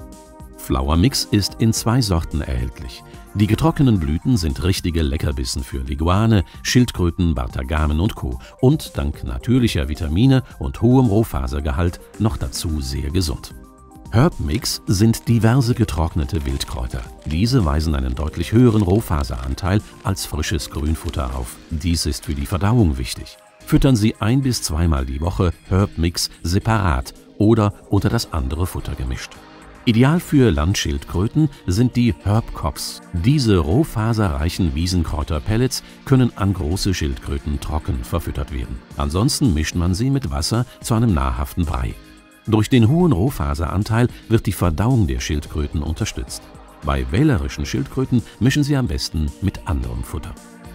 Flower Mix ist in 2 Sorten erhältlich. Die getrockneten Blüten sind richtige Leckerbissen für Leguane, Schildkröten, Batagamen und Co. und dank natürlicher Vitamine und hohem Rohfasergehalt noch dazu sehr gesund. Herb Mix sind diverse getrocknete Wildkräuter. Diese weisen einen deutlich höheren Rohfaseranteil als frisches Grünfutter auf. Dies ist für die Verdauung wichtig. Füttern Sie 1- bis 2-mal die Woche Herb Mix separat oder unter das andere Futter gemischt. Ideal für Landschildkröten sind die Herb Cobs. Diese rohfaserreichen Wiesenkräuter-Pellets können an große Schildkröten trocken verfüttert werden. Ansonsten mischt man sie mit Wasser zu einem nahrhaften Brei. Durch den hohen Rohfaseranteil wird die Verdauung der Schildkröten unterstützt. Bei wählerischen Schildkröten mischen Sie am besten mit anderem Futter.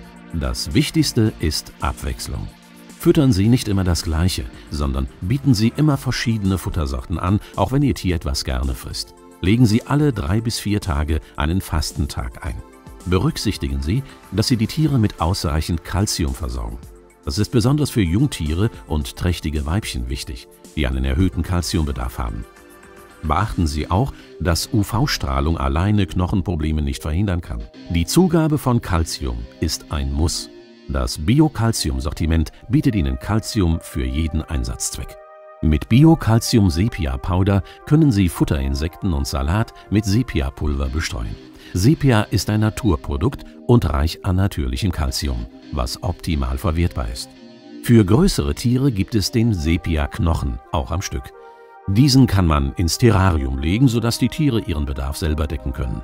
Das Wichtigste ist Abwechslung. Füttern Sie nicht immer das Gleiche, sondern bieten Sie immer verschiedene Futtersorten an, auch wenn Ihr Tier etwas gerne frisst. Legen Sie alle 3 bis 4 Tage einen Fastentag ein. Berücksichtigen Sie, dass Sie die Tiere mit ausreichend Calcium versorgen. Das ist besonders für Jungtiere und trächtige Weibchen wichtig, die einen erhöhten Calciumbedarf haben. Beachten Sie auch, dass UV-Strahlung alleine Knochenprobleme nicht verhindern kann. Die Zugabe von Calcium ist ein Muss. Das Bio-Calcium-Sortiment bietet Ihnen Calcium für jeden Einsatzzweck. Mit Bio-Calcium-Sepia-Powder können Sie Futterinsekten und Salat mit Sepia-Pulver bestreuen. Sepia ist ein Naturprodukt und reich an natürlichem Calcium, was optimal verwertbar ist. Für größere Tiere gibt es den Sepia-Knochen, auch am Stück. Diesen kann man ins Terrarium legen, sodass die Tiere ihren Bedarf selber decken können.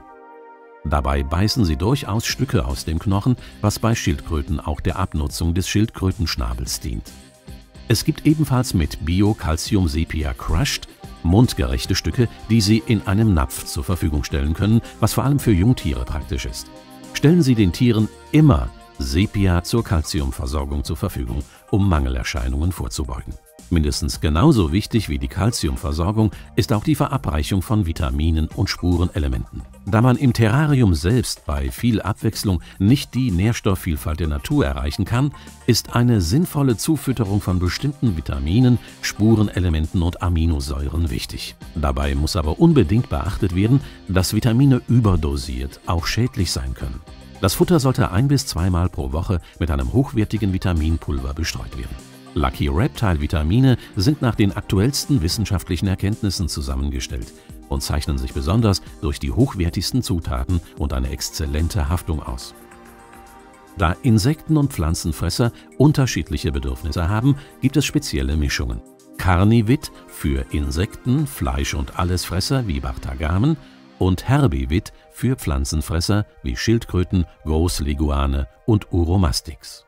Dabei beißen sie durchaus Stücke aus dem Knochen, was bei Schildkröten auch der Abnutzung des Schildkrötenschnabels dient. Es gibt ebenfalls mit Bio-Calcium Sepia Crushed mundgerechte Stücke, die Sie in einem Napf zur Verfügung stellen können, was vor allem für Jungtiere praktisch ist. Stellen Sie den Tieren immer Sepia zur Calciumversorgung zur Verfügung, um Mangelerscheinungen vorzubeugen. Mindestens genauso wichtig wie die Calciumversorgung ist auch die Verabreichung von Vitaminen und Spurenelementen. Da man im Terrarium selbst bei viel Abwechslung nicht die Nährstoffvielfalt der Natur erreichen kann, ist eine sinnvolle Zufütterung von bestimmten Vitaminen, Spurenelementen und Aminosäuren wichtig. Dabei muss aber unbedingt beachtet werden, dass Vitamine überdosiert auch schädlich sein können. Das Futter sollte 1- bis 2-mal pro Woche mit einem hochwertigen Vitaminpulver bestreut werden. Lucky Reptile Vitamine sind nach den aktuellsten wissenschaftlichen Erkenntnissen zusammengestellt und zeichnen sich besonders durch die hochwertigsten Zutaten und eine exzellente Haftung aus. Da Insekten- und Pflanzenfresser unterschiedliche Bedürfnisse haben, gibt es spezielle Mischungen. Carnivit für Insekten, Fleisch- und Allesfresser wie Bartagamen und Herbivit für Pflanzenfresser wie Schildkröten, Großleguane und Uromastix.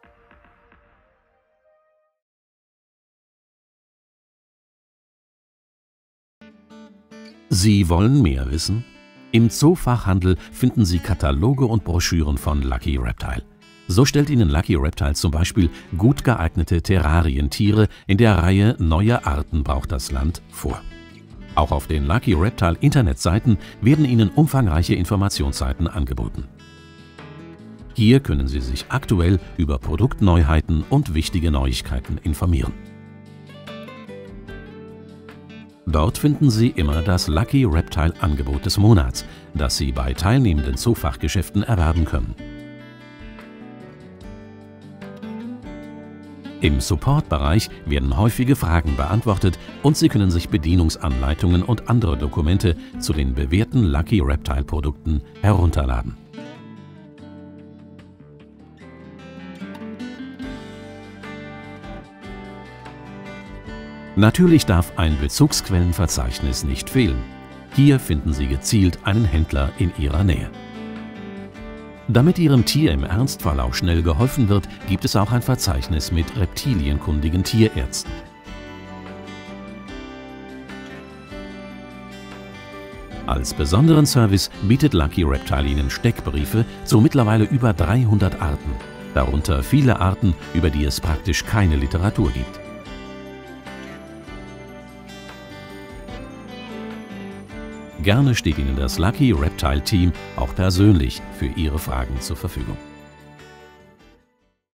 Sie wollen mehr wissen? Im Zoofachhandel finden Sie Kataloge und Broschüren von Lucky Reptile. So stellt Ihnen Lucky Reptile zum Beispiel gut geeignete Terrarientiere in der Reihe Neue Arten braucht das Land vor. Auch auf den Lucky Reptile Internetseiten werden Ihnen umfangreiche Informationsseiten angeboten. Hier können Sie sich aktuell über Produktneuheiten und wichtige Neuigkeiten informieren. Dort finden Sie immer das Lucky Reptile Angebot des Monats, das Sie bei teilnehmenden Zoofachgeschäften erwerben können. Im Support-Bereich werden häufige Fragen beantwortet und Sie können sich Bedienungsanleitungen und andere Dokumente zu den bewährten Lucky Reptile Produkten herunterladen. Natürlich darf ein Bezugsquellenverzeichnis nicht fehlen. Hier finden Sie gezielt einen Händler in Ihrer Nähe. Damit Ihrem Tier im Ernstfall auch schnell geholfen wird, gibt es auch ein Verzeichnis mit reptilienkundigen Tierärzten. Als besonderen Service bietet Lucky Reptile Ihnen Steckbriefe zu mittlerweile über 300 Arten, darunter viele Arten, über die es praktisch keine Literatur gibt. Gerne steht Ihnen das Lucky Reptile Team auch persönlich für Ihre Fragen zur Verfügung.